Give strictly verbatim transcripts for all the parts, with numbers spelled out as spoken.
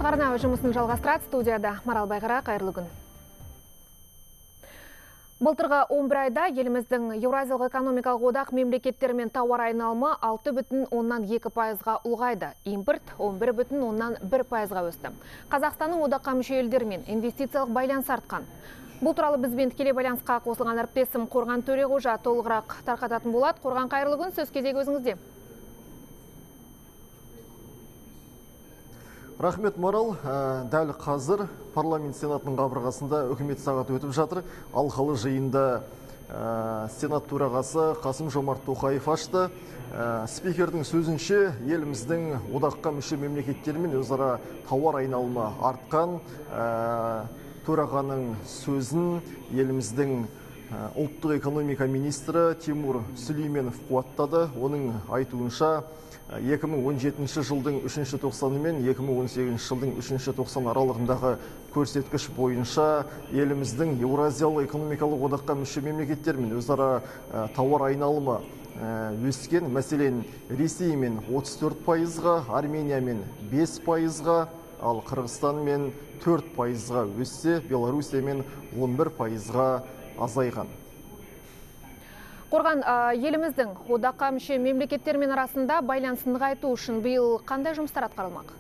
Арна жұмысын жалғастырады, студияда Марал Байғара, қайырлы күн. Былтырғы он бір айда еліміздің Еуразиялық экономикалық одақ мемлекеттермен тауар айналымы алты бүтін оннан екі пайызға ұлғайды. Импорт он бір бүтін оннан бір пайызға өсті. Қазақстанның одаққа мүше елдермен инвестициялық байланыс артқан. Бұл туралы бізбен тікелей байланысқа қосылған әріптесім Қорған Төреғожа толығырақ тарқататын болады. Қорған, қайырлы күн, сөз кезегі өзіңізде. Рахмет, Марал. Дәл қазір парламент сенатының қабырғасында үкімет сағаты өтіп жатыр. Алқалы жиында сенат төрағасы Қасым-Жомарт Тоқаев ашты. Спикердің сөзінше, еліміздің одаққа мүше мемлекеттермен өзара тауар айналымы артқан. Төрағаның сөзін еліміздің ұлттық экономика министрі Тимур Сүлейменов қуаттады. Оның айтуынша, екі мың он жетінші жылдың үшінші тоқсаны мен екі мың он сегізінші жылдың үшінші тоқсан аралығындағы көрсеткіш бойынша еліміздің Еуразиялық экономикалық одаққа мүше мемлекеттермен өзара тауар айналымы өскен. Мәселен, Ресеймен отыз төрт пайызға, Армениямен бес пайызға, ал Қырғызстанмен төрт пайызға өссе, Белоруссиямен он бір пайызға азайған. Қорған, еліміздің одаққа мүше мемлекеттермен арасында байланысын нығайту үшін биыл қандай жұмыстар атқарылмақ?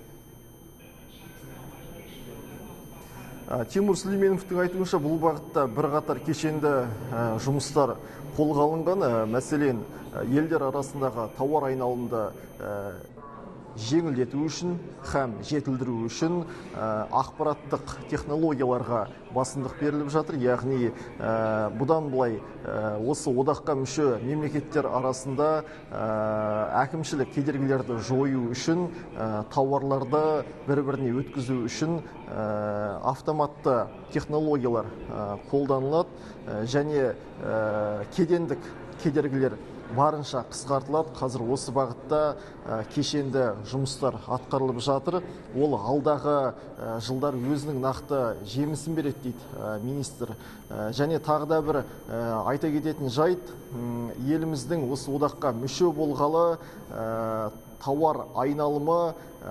Тимур Сүлейменовтің айтуынша, бұл бағытта бірқатар кешенді жұмыстар қолға алынған. Мәселен, елдер арасындағы тауар айналымды жеңілдету үшін, һәм жетілдіру үшін ақпараттық технологияларға басымдық беріліп жатыр. Яғни, бұдан былай осы одаққа мүше мемлекеттер арасында әкімшілік кедергілерді жою үшін, тауарларды бір-біріне өткізу үшін автоматты технологиялар қолданылады және кедендік кедергілер барынша қысқартылады. Қазір осы бағытта кешенді жұмыстар атқарылып жатыр. Ол алдағы жылдар өзінің нақты жемісін береді дейді министр. Және тағы да бір айта кететін жайт, еліміздің осы одаққа мүше болғалы тауар айналымы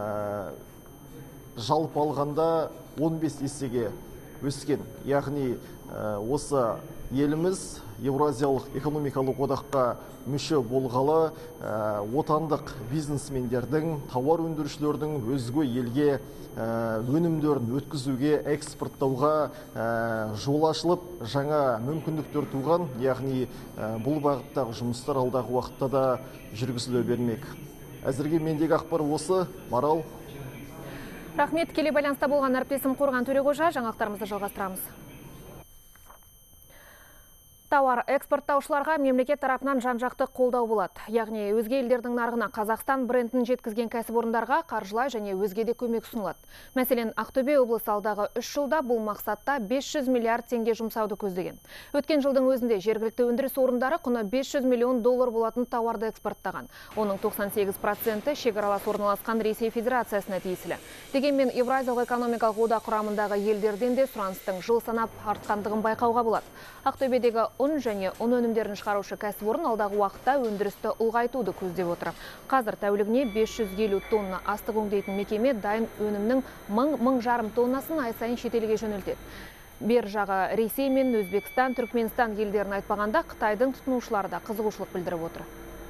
жалпы алғанда он бес есеге өскен. Яғни осы еліміз Еуразиялық экономикалық одаққа мүше болғалы отандық бизнесмендердің, тауар өндірушілердің өзге елге өнімдерін өткізуге, экспорттауға жол ашылып, жаңа мүмкіндіктер туған. Яғни бұл бағыттағы жұмыстар алдағы уақытта да жүргізіле бермек. Әзірге мендегі ақпар осы. Марал. Рахмет, келе байланыста болған әріптесім Қорған Төреғожа, жаңалықтарымызды жалғастырамыз. Тауар экспорттаушыларға мемлекет тарапынан жан-жақты қолдау болады. Яғни өзге елдердің нарығына Қазақстан брендін жеткізген кәсіпорындарға қаржылай және өзге де көмек ұсынылады. Мәселен, Ақтөбе облысы алдағы үш жылда бұл мақсатта бес жүз миллиард теңге жұмсауды көздеген. Өткен жылдың өзінде жергілікті өндіріс орындары құны бес жүз миллион доллар болатын тауарды экспорттаған. Оның тоқсан сегіз проценті шекаралас орналасқан Ресей Федерациясына тиесілі. Дегенмен Еуразиялық экономикалық одақ құрамындағы елдерден де сұраныстың жыл санап артқандығын байқауға болады. Ақтөбедегі ұн және ұн өнімдерін шығарушы кәсіпорын алдағы уақытта өндірісті ұлғайтуды көздеп отыр. Қазір тәулігіне бес жүз елу тонна астық өңдейтін мекеме дайын өнімнің мың жарым тоннасын ай сайын шетелге жөнелтеді. Бер жағы Ресей мен Өзбекстан, Түркменстан елдерін айтпағанда Қытайдың тұтынушылары да қызығушылық білдіріп отыр.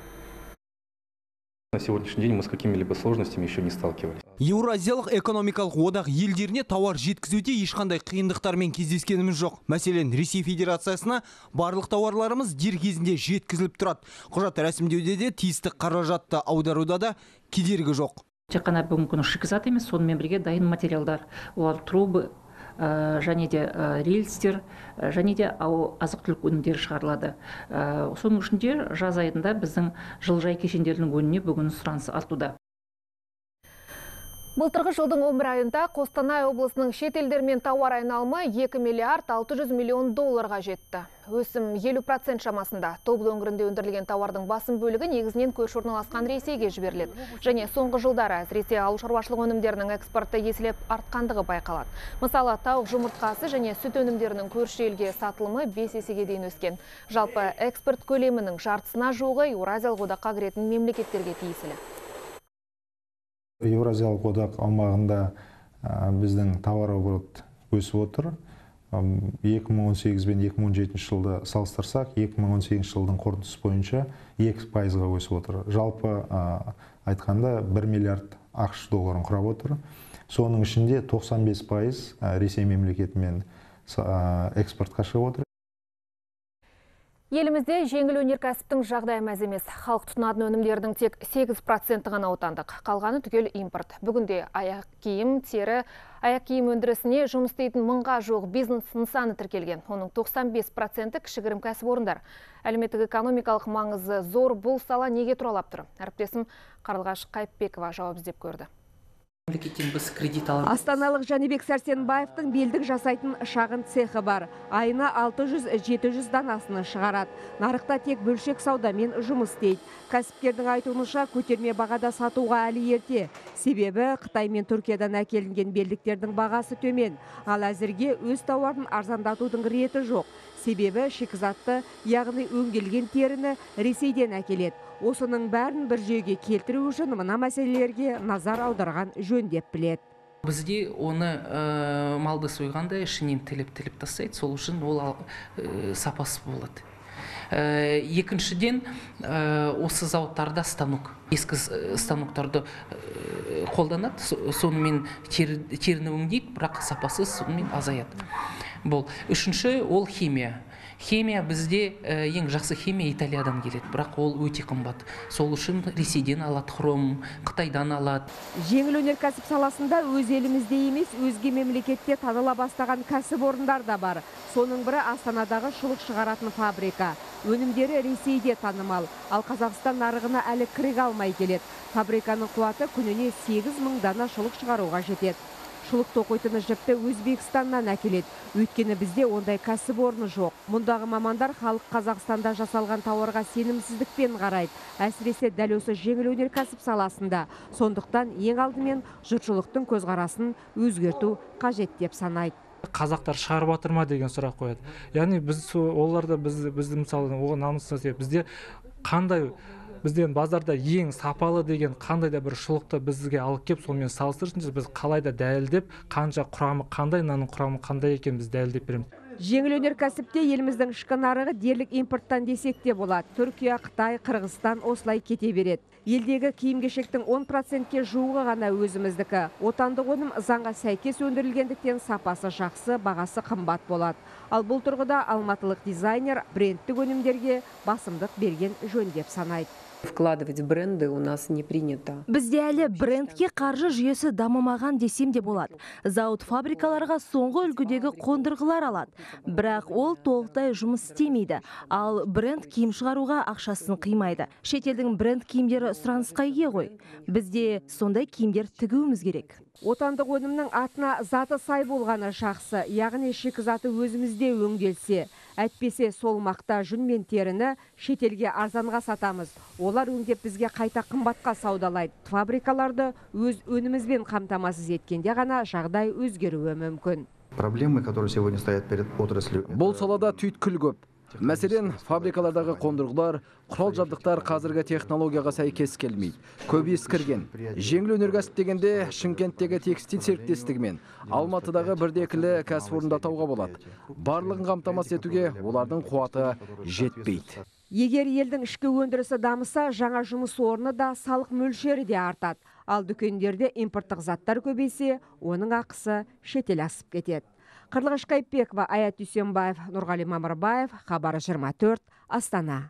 На сегодняшний день мы с какими-либо сложностями еще не сталкивались. Еуразиялық экономикалық одақ елдеріне тауар жеткізуде ешқандай қиындықтармен кездескеніміз жоқ. Мәселен, Ресей Федерациясына барлық тауарларымыз дер кезінде жеткізіліп тұрады. Құжат рәсімдеуде де тиісті қаражатты аударуда да кедергі жоқ. Тек қана бүгінгі күні шикізат емес, сонымен бірге дайын материалдар, олар трубы, және де рельстер, және де азық-түлік өнімдері шығарылады. Соның ішінде жаз айында біздің жылыжай кешендерінің өніміне бүгін сұраныс артуда. Былтырғы жылдың он бір айында Қостанай облысының шет елдермен тауар айналымы екі миллиард алты жүз миллион долларға жетті. Өсім елу процент шамасында. Тобыл өңірінде өндірілген тауардың басым бөлігі негізінен көрші орналасқан Ресейге жіберіледі. Және соңғы жылдары әсіресе ауыл шаруашылық өнімдерінің экспорты еселеп артқандығы байқалады. Мысалы, тауық жұмыртқасы және сүт өнімдерінің көрші елге сатылымы бес есеге дейін өскен. Жалпы экспорт көлемінің жартысына жуығы Еуразиялық одаққа кіретін мемлекеттерге тиесілі. Еуразиялық одақ аумағында біздің товарооборот өсіп отыр. екі мың он сегіз бен екі мың он жетінші жылды салыстырсақ, екі мың он сегізінші жылдың қорытындысы бойынша екі пайызға өсіп отыр. Жалпы айтқанда бір миллиард ақш долларын құрап отыр. Соның ішінде тоқсан бес пайыз Ресей мемлекетімен экспортқа шығып отыр. Елімізде жеңіл өнеркәсіптің жағдайы мәз емес. Халық тұтынатын өнімдердің тек сегіз проценті ғана отандық. Қалғаны түгел импорт. Бүгінде аяқ киім, тері, аяқ киім өндірісіне жұмыс істейтін мыңға жуық бизнес нысаны тіркелген. Оның тоқсан бес проценті кішігірім кәсіпорындар. Әлеуметтік экономикалық маңызы зор бұл сала неге тұралап тұр? Әріптесім Қарлығаш Қайыпбекова жауап іздеп көрді. Астаналық Жәнібек Сәрсенбаевтың белдік жасайтын шағын цехы бар. Айына алты жүз жеті жүз данасын шығарады. Нарықта тек бөлшек саудамен жұмыс істейді. Кәсіпкердің айтуынша көтерме бағада сатуға әлі ерте. Себебі Қытай мен Түркиядан әкелінген белдіктердің бағасы төмен. Ал әзірге өз тауарын арзандатудың реті жоқ. Себебі шикізатты, яғни өңделген теріні Ресейден әкеледі. Осының бәрін бір жүйеге келтіру үшін мына мәселелерге назар аударған жөн деп біледі. Бізде оны малды сойғанда ішінен тіліп-тіліп тастайды, сол үшін ол сапасы болады. Екіншіден, осы зауыттарда станок, ескі станоктарды қолданады, сонымен теріні өңдейді, бірақ сапасы сонымен азаяды. Бұл. Үшінші, ол химия. Химия бізде ең жақсы химия Италиядан келеді, бірақ ол өте қымбат. Сол үшін Ресейден алады, хром, Қытайдан алады. Жеңіл өнеркәсіп саласында өз елімізде емес, өзге мемлекетте таныла бастаған кәсіпорындар да бар. Соның бірі Астанадағы шұлық шығаратын фабрика. Өнімдері Ресейде танымал, ал Қазақстан нарығына әлі кіріге алмай келеді. Фабриканың қуаты күніне сегіз мың дана шұлық шығаруға жетеді. Шұлық тоқитын жіпті Өзбекстаннан әкеледі. Өйткені бізде ондай кәсіпорны жоқ. Мұндағы мамандар халық Қазақстанда жасалған тауарға сенімсіздікпен қарайды. Әсіресе дәл осы жеңіл өнеркәсіп саласында. Сондықтан ең алдымен жұртшылықтың көзқарасын өзгерту қажет деп санайды. Қазақтар шығарып жатыр ма деген сұрақ қояды. Яғни біз оларда біз бізді мысалы оған намысына себеп бізде қандай бізден базарда ең сапалы деген қандай да бір шұлықты бізге алып кеп сонымен салыстырсын, біз қалай да дәлелдеп, қанша құрамы қандай, мынаның құрамы қандай екен біз дәлелдеп береміз. Жеңіл өнеркәсіпте еліміздің ішкі нарығы дерлік импорттан десек те болады. Түркия, Қытай, Қырғызстан осылай кете береді. Елдегі киім-кешектің он процентке жуығы ғана өзіміздікі. Отандық өнім заңға сәйкес өндірілгендіктен сапасы жақсы, бағасы қымбат болады. Ал бұл тұрғыда алматылық дизайнер брендтік өнімдерге басымдық берген жөн деп санайды. Вкладывать в бренды у нас не принято. Бізде әлі брендке қаржы жүйесі дамымаған десем де болады. Зауыт фабрикаларға соңғы үлгідегі қондырғылар алады. Бірақ ол толықтай жұмыс істемейді. Ал бренд киім шығаруға ақшасын қимайды. Шетелдің бренд киімдері сұранысқа ие ғой. Бізде сондай киімдер тігуіміз керек. Отандық өнімнің атына заты сай болғаны жақсы, яғни шикізаты өзімізде өңделсе. Әйтпесе сол мақта жүн мен теріні шетелге арзанға сатамыз. Олар өңдеп бізге қайта қымбатқа саудалайды. Фабрикаларды өз өнімізбен қамтамасыз еткенде ғана жағдай өзгеруі мүмкін. Проблемы, которые сегодня стоят перед отраслью. Бұл салада түйткіл көп. Мәселен, фабрикалардағы қондырғылар, құрал жабдықтар қазіргі технологияға сәйкес келмейді. Көп ескірген. Жеңіл өнеркәсіп дегенде Шымкенттегі текстиль серіктестігімен Алматыдағы бірдекілі кәсіпорында тауға болады. Барлығын қамтамасыз етуге олардың қуаты жетпейді. Егер елдің ішкі өндірісі дамыса, жаңа жұмыс орны да, салық мөлшері де артады. Ал дүкендерде импорттық заттар көбейсе, оның ақысы шетел асып кетеді. Қарлығаш Қайыпбекова, Аят Дүйсенбаев, Нұрғали Мамырбаев, Хабар жиырма төрт, Астана.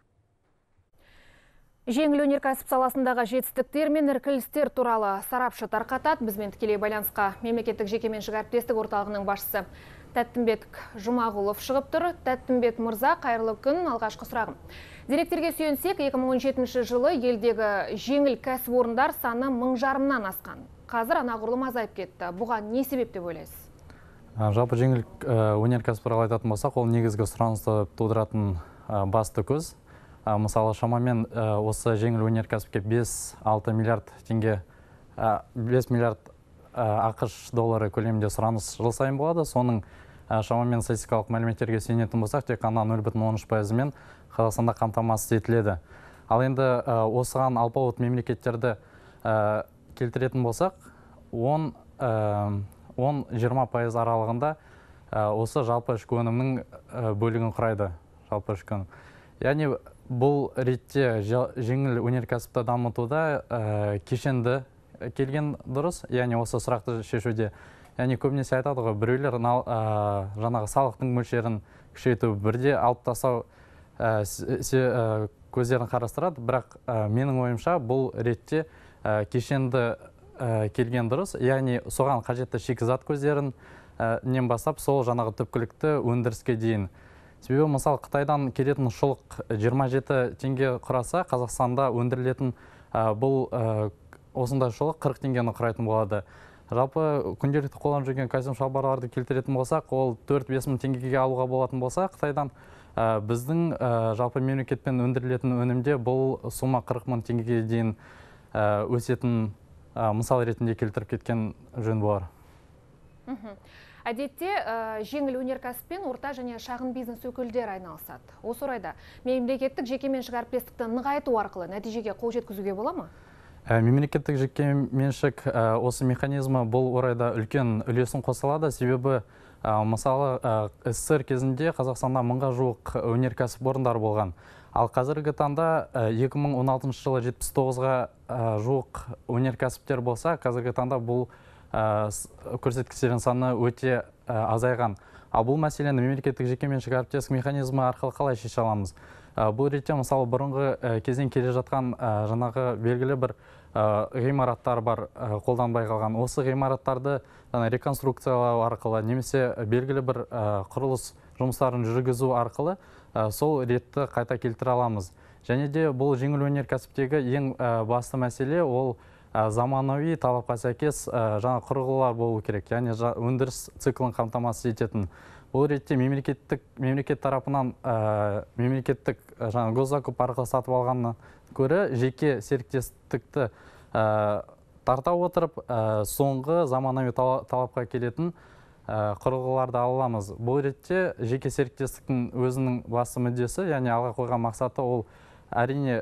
Жеңіл өнеркәсіп саласындағы жетістіктер мен іркілістер туралы сарапшы тарқатады. Бізбен тікелей байланысқа мемлекеттік жекеменшік әріптестік орталығының басшысы Тәттімбет Жұмағұлов шығып тұр. Тәттімбет мырза, қайырлы күн, алғашқы сұрағым. Деректерге сүйенсек, екі мың он жетінші жылы елдегі жеңіл кәсіпорындар саны мың жарымнан асқан. Қазір анағұрлым азайып кетті. Бұған не себеп деп ойлайсыз? Жалпы жеңіл өнеркәсіп туралы айтатын болсақ, ол негізгі сұранысты тудыратын басты көз. Мысалы, шамамен осы жеңіл өнеркәсіпке бес-алты миллиард теңге, бес миллиард ақш доллары көлемінде сұраныс жыл сайын болады. Соның шамамен статистикалық мәліметтерге сүйенетін болсақ, тек қана нөл бүтін оннан үш пайызымен Қазақстанда қамтамасыз етіледі. Ал енді осыған алпауыт мемлекеттерді келтіретін болсақ, он он жиырма пайыз аралығында осы жалпы ішкі өнімнің бөлігін құрайды. Жалпы ішкі өнім. Яғни бұл ретте жеңіл өнеркәсіпті дамытуда кешенді келген дұрыс, яғни осы сұрақты шешуде. Яғни көбінесе айтады ғой, біреулер жаңағы салықтың мөлшерін күшейту, бірде алып тастау көздерін қарастырады, бірақ менің ойымша бұл ретте кешенді келген дұрыс, яғни соған қажетті шикізат көздерін нен бастап сол жаңағы түпкілікті өндіріске дейін. Себебі мысалы Қытайдан келетін шұлық жиырма жеті теңге құраса, Қазақстанда өндірілетін бұл осындай шұлық қырық теңгені құрайтын болады. Жалпы күнделікті қолданып жүрген костюм шалбарларды келтіретін болсақ, ол төрт бес мың теңгеге алуға болатын болса, Қытайдан біздің жалпы мемлекетпен өндірілетін өнімде бұл сума қырық мың теңгеге дейін өсетін мысал ретінде келтіріп кеткен жөн болар. Әдетте жеңіл өнеркәсіппен орта және шағын бизнес өкілдері айналысады. Осы орайда мемлекеттік жекеменшік әріптестікті нығайту арқылы нәтижеге қол жеткізуге бола ма? Мемлекеттік жекеменшік осы механизмі бұл орайда үлкен үлесін қосылады. Себебі мысалы СССР кезінде Қазақстанда мыңға жуық өнеркәсіп орындары болған. Ал қазіргі таңда екі мың он алтыншы жылы жетпіс тоғызға жуық өнеркәсіптер болса, қазіргі таңда бұл көрсеткіштердің саны өте азайған. Ал бұл мәселені мемлекеттік жекеменшік әріптестік механизмі арқылы қалай шеше аламыз? Бұл ретте мысалы бұрынғы кезден келе жатқан жаңағы белгілі бір ғимараттар бар, қолданбай қалған. Осы ғимараттарды реконструкциялау арқылы немесе белгілі бір құрылыс жұмыстарын жүргізу арқылы сол ретті қайта келтіре аламыз. Және де бұл жеңіл өнеркәсіптегі ең басты мәселе ол заманауи талапқа сәйкес жаңа құрылғылар болу керек, яғни өндіріс циклын қамтамасыз ететін. Бұл ретте мемлекеттік мемлекет тарапынан мемлекеттік жаңа госзакуп арқылы сатып алғаннан көрі жеке серіктестікті тарта отырып соңғы заманауи талапқа келетін құрылғыларды аламыз. Бұл ретте жеке серіктестіктің өзінің басты мүддесі, яғни алға қойған мақсаты ол әрине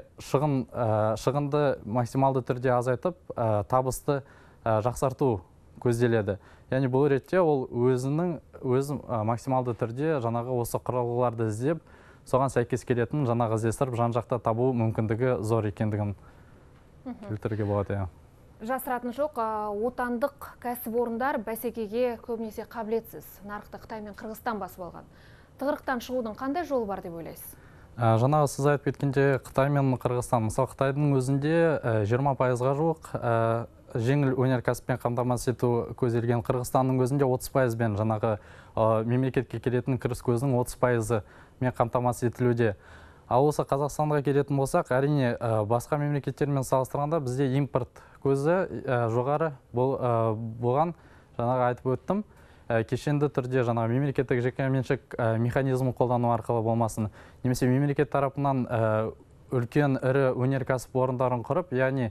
шығынды максималды түрде азайтып, табысты жақсарту көзделеді. Яғни бұл ретте ол өзінің өзі максималды түрде жаңағы осы құрылғыларды іздеп, соған сәйкес келетін жаңағы іздестіріп жан-жақта табу мүмкіндігі зор екендігін келтіруге болады. Жасыратын жоқ, отандық кәсіпорындар бәсекеге көбінесе қабілетсіз. Нарықты Қытай мен Қырғызстан басып алған. Тығырықтан шығудың қандай жолы бар деп ойлайсыз? Жаңағы сіз айтып кеткенде Қытай мен Қырғызстан. Мысалы Қытайдың өзінде жиырма пайызға жуық жеңіл өнеркәсіппен қамтамасыз ету көзделген. Қырғызстанның өзінде отыз пайызбен жаңағы мемлекетке келетін кіріс көзінің отыз пайызы мен қамтамасыз етілуде. Ал осы Қазақстанға келетін болсақ, әрине басқа мемлекеттермен салыстырғанда бізде импорт көзі жоғары болған, жаңағы айтып өттім. Кешенді түрде жаңағы мемлекеттік жекеменшік механизмін қолдану арқылы болмасын, немесе мемлекет тарапынан үлкен ірі өнеркәсіп орындарын құрып, яғни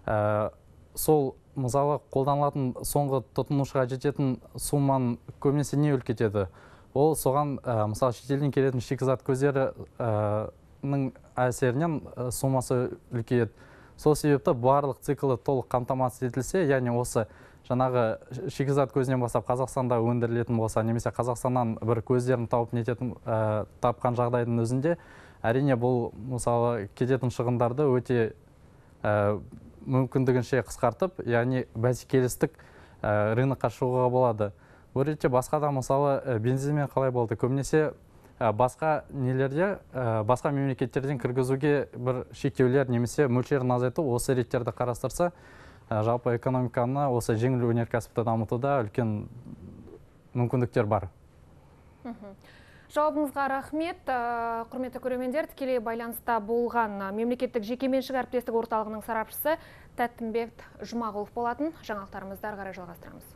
сол мысалы қолданылатын соңғы тұтынушыға жететін сумманы көбінесе не үлкетеді? Ол соған мысалы шетелден келетін шикізат көздерінің әсерінен суммасы үлкейеді. Сол себепті барлық циклы толық қамтамасыз етілсе, яғни осы жаңағы шикізат көзінен бастап Қазақстанда өндірілетін болса, немесе Қазақстаннан бір көздерін тауып нететін тапқан жағдайдың өзінде, әрине бұл мысалы кететін шығындарды өте мүмкіндігінше қысқартып, яғни бәсекелестік рынокқа шығуға болады. Бұл ретте басқа да мысалы бензинмен қалай болды? Көбінесе басқа нелерде, басқа мемлекеттерден кіргізуге бір шектеулер немесе мөлшерін азайту осы реттерді қарастырса, жалпы экономиканы осы жеңіл өнеркәсіпті дамытуда үлкен мүмкіндіктер бар. Жауабыңызға рахмет. Құрметті көрермендер, тікелей байланыста болған мемлекеттік жекеменшік әріптестік орталығының сарапшысы Тәттімбек Жұмағұлов болатын. Жаңалықтарымызды ары қарай жалғастырамыз.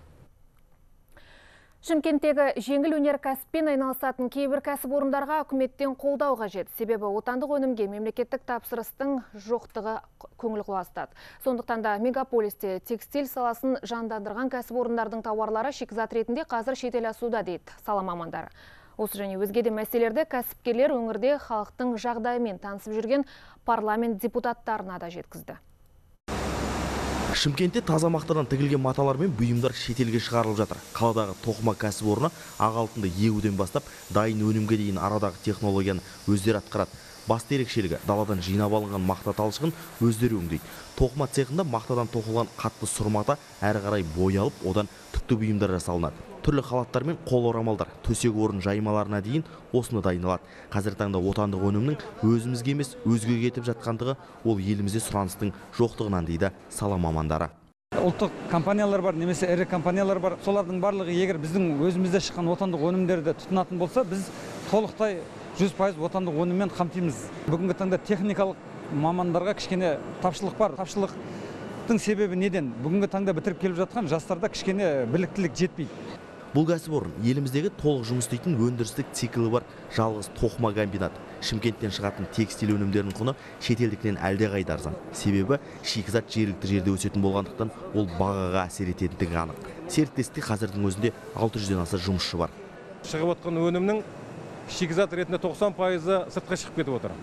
Шымкенттегі жеңіл өнеркәсіппен айналысатын кейбір кәсіпорындарға үкіметтен қолдау қажет. Себебі отандық өнімге мемлекеттік тапсырыстың жоқтығы көңіл құластады. Сондықтан да мегаполисте текстиль саласын жандандырған кәсіпорындардың тауарлары шикізат ретінде қазір шетел асуда дейді сала мамандары. Осы және өзге де мәселелерді кәсіпкерлер өңірде халықтың жағдайымен танысып жүрген парламент депутаттарына да жеткізді. Шымкентте таза мақтадан тігілген маталар мен бұйымдар шетелге шығарылып жатыр. Қаладағы тоқыма кәсіпорны ақ алтынды егуден бастап дайын өнімге дейін арадағы технологияны өздері атқарады. Басты ерекшелігі даладан жинап алынған мақта талшығын өздері өңдейді. Тоқыма цехында мақтадан тоқылған қатты сұрмата әрі қарай боялып, одан түкті бұйымдар жасалынады. Түрлі халаттар мен қол орамалдар, төсек орын жаймаларына дейін осыны дайындалады. Қазіргі таңда отандық өнімнің өзімізге емес өзгеге кетіп жатқандығы ол елімізде сұраныстың жоқтығынан дейді сала мамандары. Ұлттық компаниялар бар, немесе ірі компаниялар бар. Солардың барлығы егер біздің өзімізде шыққан отандық өнімдерді тұтынатын болса, біз толықтай жүз пайыз отандық өніммен қамтимыз. Бүгінгі таңда техникалық мамандарға кішкене тапшылық бар. Тапшылықтың себебі неден? Бүгінгі таңда бітіріп келіп жатқан жастарда кішкене біліктілік жетпейді. Бұл кәсіпорын еліміздегі толық жұмыс істейтін өндірістік циклі бар жалғыз тоқыма комбинат. Шымкенттен шығатын текстиль өнімдерінің құны шетелдікінен әлдеқайда арзан. Себебі шикізат жергілікті жерде өсетін болғандықтан ол бағаға әсер ететіндігі анық. Серіктестікте қазірдің өзінде алты жүзден аса жұмысшы бар. Шығып отқан өнімнің шикізат ретінде тоқсан пайызы сыртқа шығып кетіп отыр.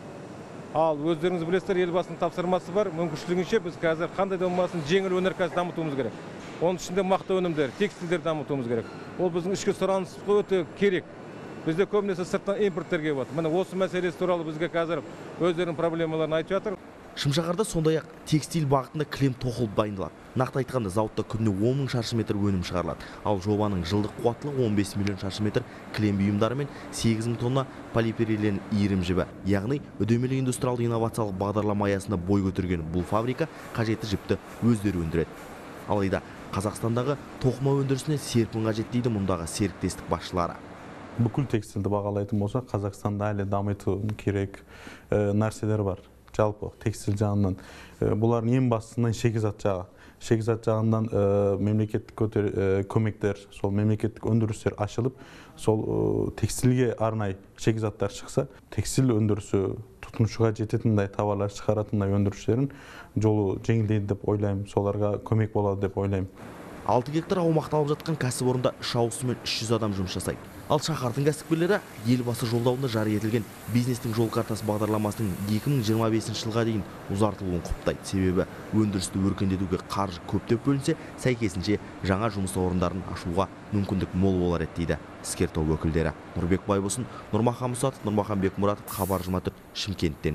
Ал өздеріңіз білесіздер, елбасының тапсырмасы бар. Мүмкіншілігінше біз қазір қандай да болмасын жеңіл өнеркәсіп дамытуымыз керек. Оның ішінде мақта өнімдер, текстильдер дамытуымыз керек. Ол біздің ішкі сұраныс өте керек. Бізде көбінесе сырттан импорттар келіп отыр. Міне осы мәселесі туралы бізге қазір өздерінің проблемаларын айтып жатыр. Шымшаһарда сондай-ақ текстиль бағытында кілем тоқылып дайындалады. Нақты айтқанда зауытта күніне он мың шаршы метр өнім шығарылады. Ал жобаның жылдық қуаттылығы он бес миллион шаршы метр кілем бұйымдары мен сегіз мың тонна полипропилен иірім жібі. Яғни үдемелі индустриалды инновациялық бағдарлама аясында бой көтерген бұл фабрика қажетті жіпті өздері өндіреді. Алайда Қазақстандағы тоқыма өндірісіне серпін қажет дейді мұндағы серіктестік басшылары. Бүкіл текстильді бағалайтын болса, Қазақстанда әлі дамыту керек нәрселер бар. Жалпы текстиль жағынан бұлардың ең бастысынан шикізат жағы. Шикізат жағынан мемлекеттік көмектер, сол мемлекеттік өндірістер ашылып, сол текстильге арнай шикізаттар шықса, текстиль өндірісі тұтынушыға жететіндей товарлар шығаратындай өндірушілерін жолы жеңілдейді деп ойлаймын, соларға көмек болады деп ойлаймын. алты гектар аумақты алып жатқан кәсіпорында үш ауысыммен үш жүз адам жұмыс жасайды. Ал шаһардың кәсіпкерлері елбасы жолдауында жария етілген бизнестің жол картасы бағдарламасының екі мың жиырма бесінші жылға дейін ұзартылуын құптайды. Себебі өндірісті өркендетуге қаржы көптеп бөлінсе, сәйкесінше жаңа жұмыс орындарын ашуға мүмкіндік мол болар еді дейді іскер топ өкілдері. Нұрбек Байбосын, Нұрмахан Мұсатов, Нұрмахан Бекмұратов, Хабар жиырма төрт, Шымкенттен.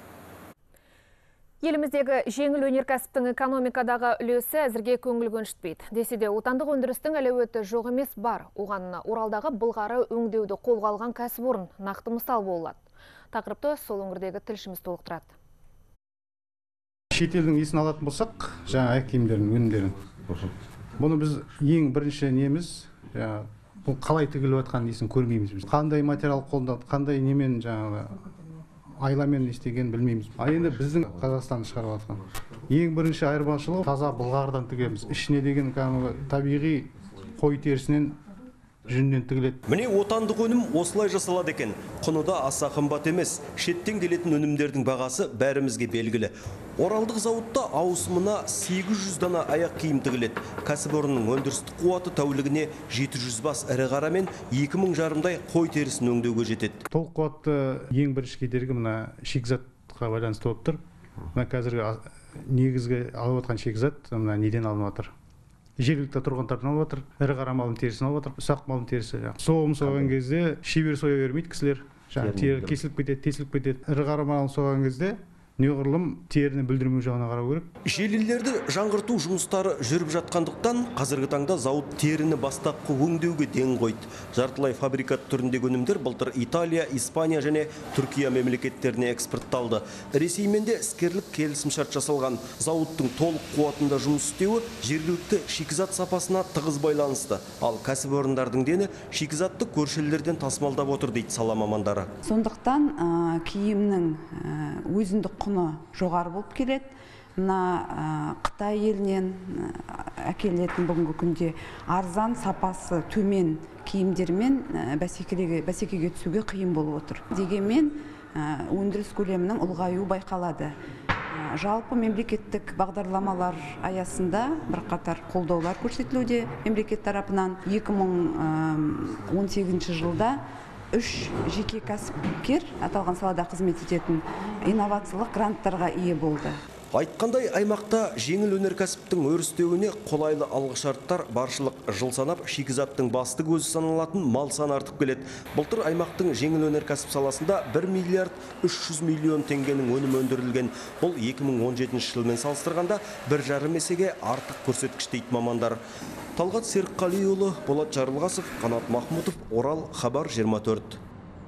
Еліміздегі жеңіл өнеркәсіптің экономикадағы үлесі әзірге көңіл көншітпейді. Десе де отандық өндірістің әлеуеті жоқ емес бар. Оған Оралдағы былғары өңдеуді қолға алған кәсіпорын нақты мысал болады. Тақырыпты сол өңірдегі тілшіміз толықтырады. Шетелдің есін алатын болсақ, жаңа аяқ киімдердің өнімдерін. Бұны біз ең бірінші неміз, бұл қалай тігіліп жатқан несін көрмейміз. Қандай материал қолданады, қандай немен жаңағы айламен істеген білмейміз. А енді біздің Қазақстанды шығарып жатқан ең бірінші айырмашылығы таза былғарыдан тігеміз. Ішіне деген табиғи қой терісінен жүннен тігіледі. Міне отандық өнім осылай жасалады екен. Құны да аса қымбат емес. Шеттен келетін өнімдердің бағасы бәрімізге белгілі. Оралдық зауытта ауысымына сегіз жүз дана аяқ киім тігіледі. Кәсіпорынның өндірістік қуаты тәулігіне жеті жүз бас ірі қара мен екі мың жарымдай қой терісін өңдеуге жетеді. Толық қуатты ең бірінші кедергі мына шикізатқа байланысты болып тұр. Мына қазіргі негізгі алып отқан шикізат мына неден алынып жатыр? Жергілікті тұрғындардан алып жатыр. Ірі қара малдың терісін алып жатыр. Ұсақ малдың терісі. Соғым соған кезде шебер соя бермейді кісілер. Тері кесіліп кетеді, тесіліп кетеді. Ірі қара малын соған кезде неғұрлым теріні бүлдірмеу жағына қарау керек. Желілерді жаңғырту жұмыстары жүріп жатқандықтан қазіргі таңда зауыт теріні бастапқы өңдеуге ден қойды. Жартылай фабрикат түріндегі өнімдер былтыр Италия, Испания және Түркия мемлекеттеріне экспортталды. Ресеймен де іскерлік келісімшарт жасалған. Зауыттың толық қуатында жұмыс істеуі жергілікті шикізат сапасына тығыз байланысты. Ал кәсіпорындардың дені шикізатты көршілерден тасымалдап отыр дейді сала мамандары. Сондықтан киімнің өзіндік құны жоғары болып келеді. Мына Қытай елінен әкелетін бүгінгі күнде арзан сапасы төмен киімдермен бәсекеге түсуге қиын болып отыр. Дегенмен өндіріс көлемінің ұлғаюы байқалады. Жалпы мемлекеттік бағдарламалар аясында бірқатар қолдаулар көрсетілуде мемлекет тарапынан. екі мың он сегізінші жылда үш жеке кәсіпкер аталған салада қызмет ететін инновациялық гранттарға ие болды. Айтқандай, аймақта жеңіл өнеркәсіптің өрістеуіне қолайлы алғышарттар баршылық. Жыл санап шикізаттың басты көзі саналатын мал саны артып келеді. Былтыр аймақтың жеңіл өнеркәсіп саласында бір миллиард үш жүз миллион теңгенің өнім өндірілген. Бұл екі мың он жетінші жылмен салыстырғанда бір жарым есеге артық көрсеткіш дейді мамандар. Талғат Серікқалиұлы, Болат Жарылғасов, Қанат Махмутов, Орал, Хабар жиырма төрт.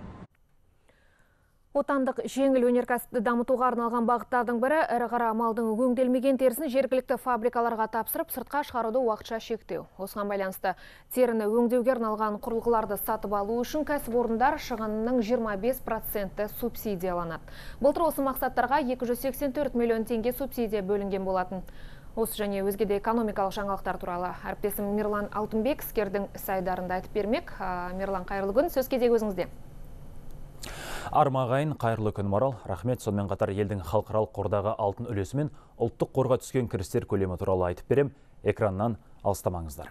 Отандық жеңіл өнеркәсіпті дамытуға арналған бағыттардың бірі ірі қара малдың өңделмеген терісін жергілікті фабрикаларға тапсырып, сыртқа шығаруды уақытша шектеу. Осыған байланысты теріні өңдеуге арналған құрылғыларды сатып алу үшін кәсіпорындар шығынының жиырма бес проценті субсидияланады. Былтыр осы мақсаттарға екі жүз сексен төрт миллион теңге субсидия бөлінген болатын. Осы және өзге де экономикалық жаңалықтар туралы әріптесім Мирлан Алтынбек іскердің іс айдарында айтып бермек. Мирлан, қайырлы күн, сөз кезегі өзіңізде. Армағайын, қайырлы күн, Марал. Рахмет. Сонымен қатар елдің халықаралық қордағы алтын үлесі мен ұлттық қорға түскен кірістер көлемі туралы айтып берем. Экраннан алыстамаңыздар.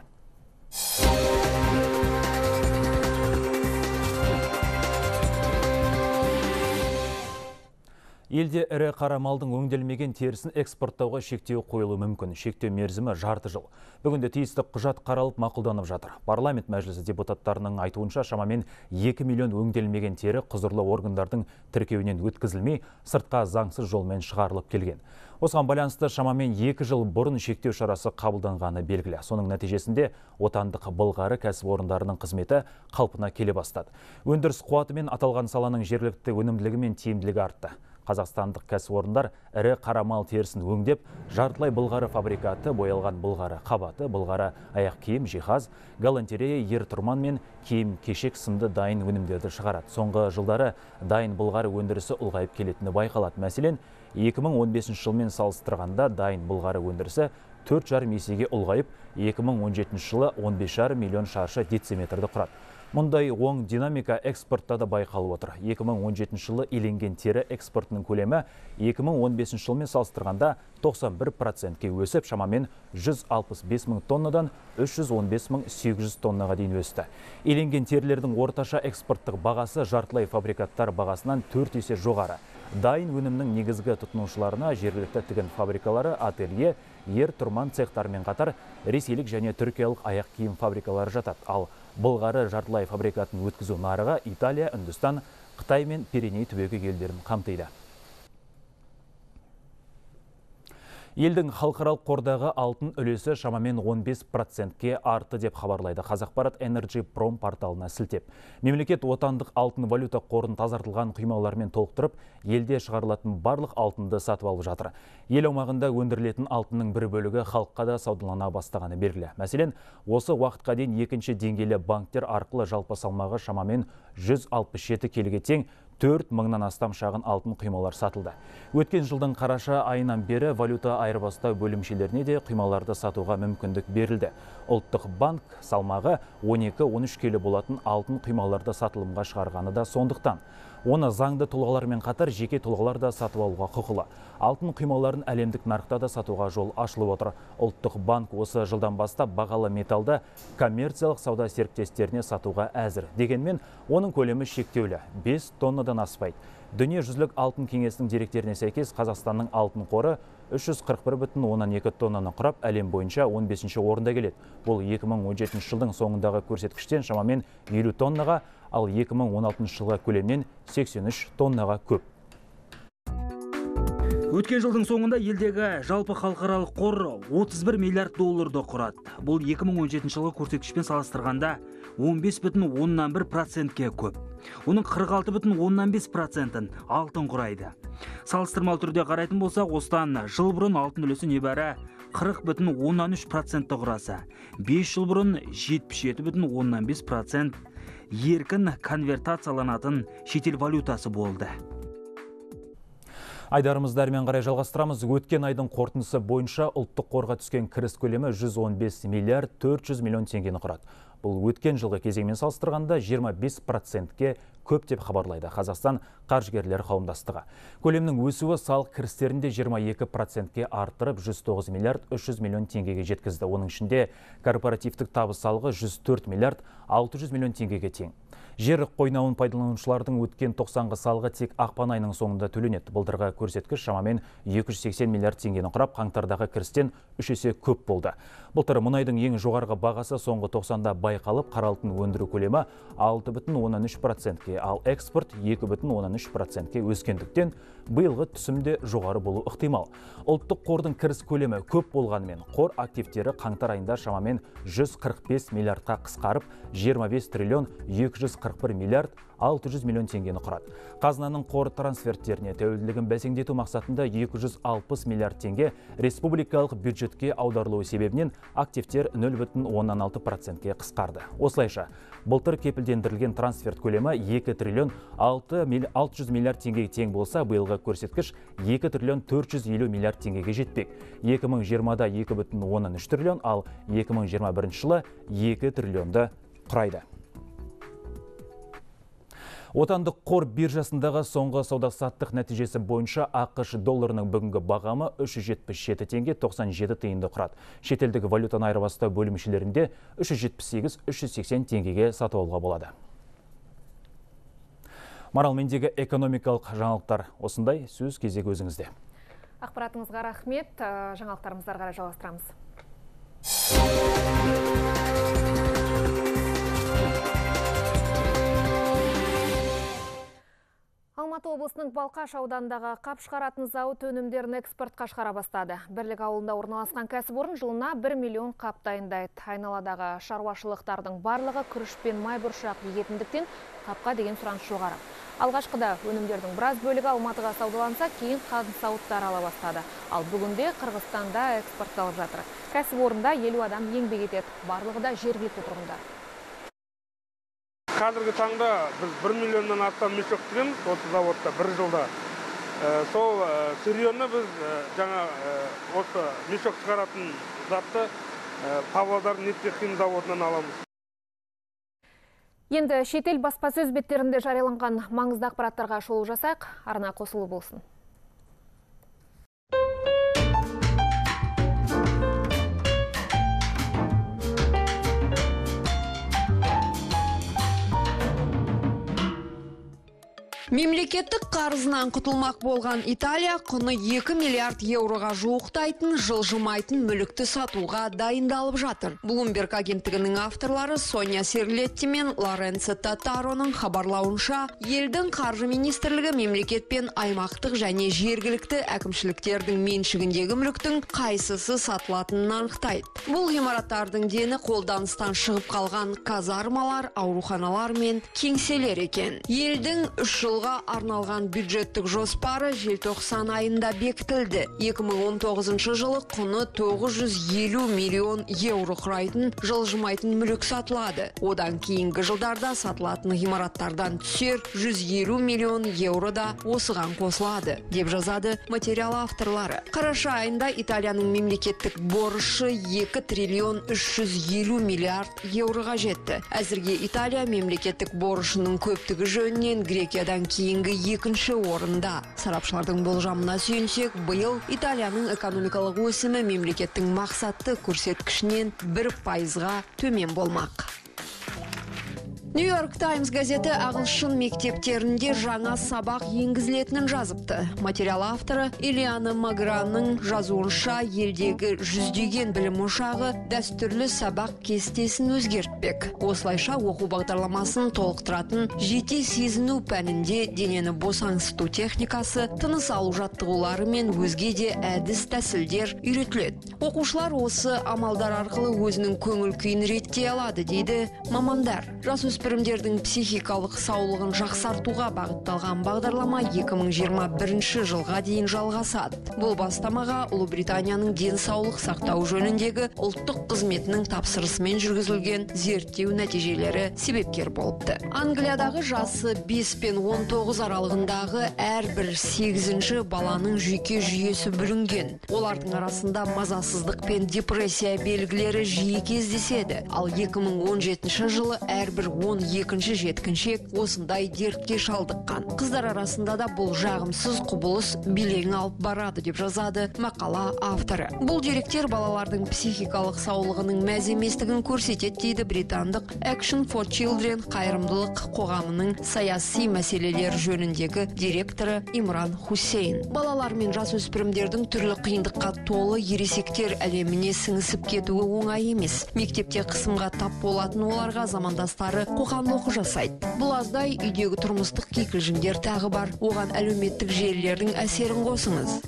Елде ірі қара малдың өңделмеген терісін экспорттауға шектеу қойылуы мүмкін. Шектеу мерзімі жарты жыл. Бүгінде тиісті құжат қаралып мақұлданып жатыр. Парламент мәжілісі депутаттарының айтуынша шамамен екі миллион өңделмеген тері құзырлы органдардың тіркеуінен өткізілмей, сыртқа заңсыз жолмен шығарылып келген. Осыған байланысты шамамен екі жыл бұрын шектеу шарасы қабылданғаны белгілі. Соның нәтижесінде отандық былғары кәсіпорындарының қызметі қалпына келе бастады. Өндіріс қуаты мен аталған саланың жергілікті өнімділігі мен тиімділігі артты. Қазақстандық кәсіпорындар ірі қара мал терісін өңдеп, жартылай былғары фабрикаты, боялған былғары қабаты, былғары аяқ киім, жиһаз, галантерея, ер-тұрман мен киім кешек сынды дайын өнімдерді шығарады. Соңғы жылдары дайын былғары өндірісі ұлғайып келетіні байқалады. Мәселен, екі мың он бесінші жылмен салыстырғанда дайын былғары өндірісі төрт жарым есеге ұлғайып, екі мың он жетінші жылы он бес жарым миллион шаршы дециметрді құрады. Мұндай оң динамика экспортта да байқалып отыр. екі мың он жетінші жылы иленген тері экспортының көлемі екі мың он бесінші жылмен салыстырғанда тоқсан бір процентке өсіп, шамамен жүз алпыс бес мың тоннадан үш жүз он бес мың сегіз жүз тоннаға дейін өсті. Иленген терілердің орташа экспорттық бағасы жартылай фабрикаттар бағасынан төрт есе жоғары. Дайын өнімнің негізгі тұтынушыларына жергілікті тігін фабрикалары, ателье, ер-тұрман цехтармен қатар ресейлік және түркиялық аяқ киім фабрикалары жатады. Ал былғары жартылай фабрикатын өткізу нарығы Италия, Үндістан, Қытай мен Пиреней түбегі елдерін қамтиды. Елдің халықаралық қордағы алтын үлесі шамамен он бес процентке артты деп хабарлайды Қазақпарат Energy Prom порталына сілтеп. Мемлекет отандық алтын валюта қорын тазартылған құймалармен толықтырып, елде шығарылатын барлық алтынды сатып алып жатыр. Ел аумағында өндірілетін алтынның бір бөлігі халыққа да саудалана бастағаны белгілі. Мәселен, осы уақытқа дейін екінші деңгейлі банктер арқылы жалпы салмағы шамамен жүз алпыс жеті келіге тең төрт мыңнан астам шағын алтын құймалар сатылды. Өткен жылдың қараша айынан бері валюта айырбастау бөлімшелеріне де құймаларды сатуға мүмкіндік берілді. Ұлттық банк салмағы он екі он үш келі болатын алтын құймаларды сатылымға шығарғаны да сондықтан. Оны заңды тұлғалармен қатар жеке тұлғалар да сатып алуға құқылы. Алтын құймаларын әлемдік нарықта да сатуға жол ашылып отыр. Ұлттық банк осы жылдан бастап бағалы металды коммерциялық сауда серіктестеріне сатуға әзір. Дегенмен, оның көлемі шектеулі, бес тоннадан аспайды. Дүниежүзілік алтын кеңесінің деректеріне сәйкес Қазақстанның алтын қоры үш жүз қырық бір бүтін оннан екі тоннаны құрап, әлем бойынша он бесінші орында келеді. Бұл екі мың он жетінші жылдың соңындағы көрсеткіштен шамамен елу тоннаға, ал екі мың он алтыншы жылға көлемнен сексен үш тоннаға көп. Өткен жылдың соңында елдегі жалпы халықаралық қор отыз бір миллиард долларды құрады. Бұл екі мың он жетінші жылғы көрсеткішпен салыстырғанда он бес бүтін оннан бір процентке көп. Оның қырық алты бүтін оннан бес процентін алтын құрайды. Салыстырмалы түрде қарайтын болсақ, осыдан жыл бұрын алтын үлесі небәрі қырық бүтін оннан үш процентті құраса, бес жыл бұрын жетпіс жеті бүтін оннан бес процент еркін конвертацияланатын шетел валютасы болды. Айдарымызды әрмен қарай жалғастырамыз. Өткен айдың қорытындысы бойынша ұлттық қорға түскен кіріс көлемі жүз он бес миллиард төрт жүз миллион теңгені құрады. Бұл өткен жылғы кезеңмен салыстырғанда жиырма бес процентке көп деп хабарлайды Қазақстан қаржыгерлер қауымдастығы. Көлемнің өсуі салық кірістерінде жиырма екі процентке арттырып жүз тоғыз миллиард үш жүз миллион теңгеге жеткізді. Оның ішінде корпоративтік табыс салығы жүз төрт миллиард алты жүз миллион теңгеге тең. Жер қойнауын пайдаланушылардың өткен тоқсанғы салығы тек ақпан айының соңында төленеді. Былтырғы көрсеткіш шамамен екі жүз сексен миллиард теңгені құрап, қаңтардағы кірістен үш есе көп болды. Былтыр мұнайдың ең жоғарғы бағасы соңғы тоқсанда байқалып, қара алтын өндіру көлемі алты бүтін оннан үш процентке, ал экспорт екі бүтін оннан үш процентке өскендіктен биылғы түсімде жоғары болу ықтимал. Ұлттық қордың кіріс көлемі көп болғанымен, қор активтері қаңтар айында шамамен жүз қырық бес миллиардқа қысқарып, жиырма бес триллион екі жүз қырық бір миллиард алты жүз миллион теңгені құрады. Қазынаның қор трансферттеріне тәуелділігін бәсеңдету мақсатында екі жүз алпыс миллиард теңге республикалық бюджетке аударылуы себебінен активтер нөл бүтін оннан алты процентке қысқарды. Осылайша, былтыр кепілдендірілген трансферт көлемі екі триллион алты жүз миллиард теңгеге тең болса, биылғы көрсеткіш екі триллион төрт жүз елу миллиард теңгеге жетпек. екі мың жиырмада екі бүтін оннан үш триллион, ал екі мың жиырма бірінші жылы екі триллионды құрайды. Отандық қор биржасындағы соңғы сауда-саттық нәтижесі бойынша ақш долларының бүгінгі бағамы үш жүз жетпіс жеті теңге тоқсан жеті тиынды құрады. Шетелдік валютаны айырбастау бөлімшелерінде үш жүз жетпіс сегіз үш жүз сексен теңгеге сатып алуға болады. Марал, мендегі экономикалық жаңалықтар осындай, сөз кезегі өзіңізде. Ақпаратыңызға рахмет, жаңалықтарымызды ары қарай жалғастырамыз. Алматы облысының Балқаш ауданындағы қап шығаратын зауыт өнімдерін экспортқа шығара бастады. Бірлік ауылында орналасқан кәсіпорын жылына бір миллион қап дайындайды. Айналадағы шаруашылықтардың барлығы күріш пен май бұршақ егетіндіктен қапқа деген сұраныс жоғары. Алғашқыда өнімдердің біраз бөлігі Алматыға саудаланса, кейін қант зауыттар ала бастады. Ал бүгінде Қырғызстанда экспортталып жатыр. Кәсіпорында елу адам еңбек етеді. Барлығы да жергілікті тұрғындар. Қазіргі таңда біз бір миллионнан астам мешок тігеміз, осы заводта бір жылда. Сол сырьені біз жаңа осы мешок шығаратын затты Павлодар нефтехим заводынан аламыз. Енді шетел баспасөз беттерінде жарияланған маңызды ақпараттарға шолу жасайық, арна қосылу болсын. Мемлекеттік қарызынан құтылмақ болған Италия құны екі миллиард еуроға жуықтайтын жылжымайтын мүлікті сатуға дайындалып жатыр. Bloomberg агенттігінің авторлары Соня Серлетти мен Лоренцо Татароның хабарлауынша, елдің қаржы министрлігі мемлекет пен аймақтық және жергілікті әкімшіліктердің меншігіндегі мүліктің қайсысы сатылатынын анықтайды. Бұл ғимараттардың дені қолданыстан шығып қалған казармалар, ауруханалар мен кеңселер екен. Елдің үш жыл арналған бюджеттік жоспары желтоқсан айында бекітілді. екі мың он тоғызыншы жылы құны тоғыз жүз елу миллион еуро құрайтын жылжымайтын мүлік сатылады. Одан кейінгі жылдарда сатылатын ғимараттардан түсер жүз елу миллион еуро да осыған қосылады, деп жазады материал авторлары. Қараша айында Италияның мемлекеттік борышы екі триллион үш жүз елу миллиард еуроға жетті. Әзірге Италия мемлекеттік борышының көптігі жөнінен Грекиядан кейінгі екінші орында. Сарапшылардың болжамына сүйенсек, биыл Италияның экономикалық өсімі мемлекеттің мақсатты көрсеткішінен бір пайызға төмен болмақ. Нью-Йорк Таймс газеті ағылшын мектептерінде жаңа сабақ енгізілетінін жазыпты. Материал авторы Ильяна Магранның жазуынша, елдегі жүздеген білім ошағы дәстүрлі сабақ кестесін өзгертпек. Осылайша оқу бағдарламасын толықтыратын жете сезіну пәнінде денені босаңсыту техникасы, тыныс алу жаттығулары мен өзге де әдіс тәсілдер үйретіледі. Оқушылар осы амалдар арқылы өзінің көңіл күйін реттей алады, дейді мамандар. Жасөспірімдердің психикалық саулығын жақсартуға бағытталған бағдарлама екі мың жиырма бірінші жылға дейін жалғасады. Бұл бастамаға Ұлыбританияның денсаулық сақтау жөніндегі ұлттық қызметінің тапсырысымен жүргізілген зерттеу нәтижелері себепкер болыпты. Англиядағы жасы бес пен он тоғыз аралығындағы әрбір сегізінші баланың жүйке жүйесі бүлінген. Олардың арасында мазасыздық пен депрессия белгілері жиі кездеседі. Ал екі мың он жетінші жылы әрбір он он екінші жеткіншек осындай дертке шалдыққан. Қыздар арасында да бұл жағымсыз құбылыс белең алып барады деп жазады мақала авторы. Бұл деректер балалардың психикалық саулығының мәз еместігін көрсетеді дейді британдық Action for Children қайырымдылық қоғамының саяси мәселелер жөніндегі директоры Имран Хусейн. Балалар мен жасөспірімдердің түрлі қиындыққа толы ересектер әлеміне сіңісіп кетуі оңай емес. Мектепте қысымға тап болатын оларға замандастары қоқан-лоққы жасайды. Бұл аздай үйдегі тұрмыстық кикілжіңдер тағы бар. Оған әлеуметтік желілердің әсерін қосыңыз.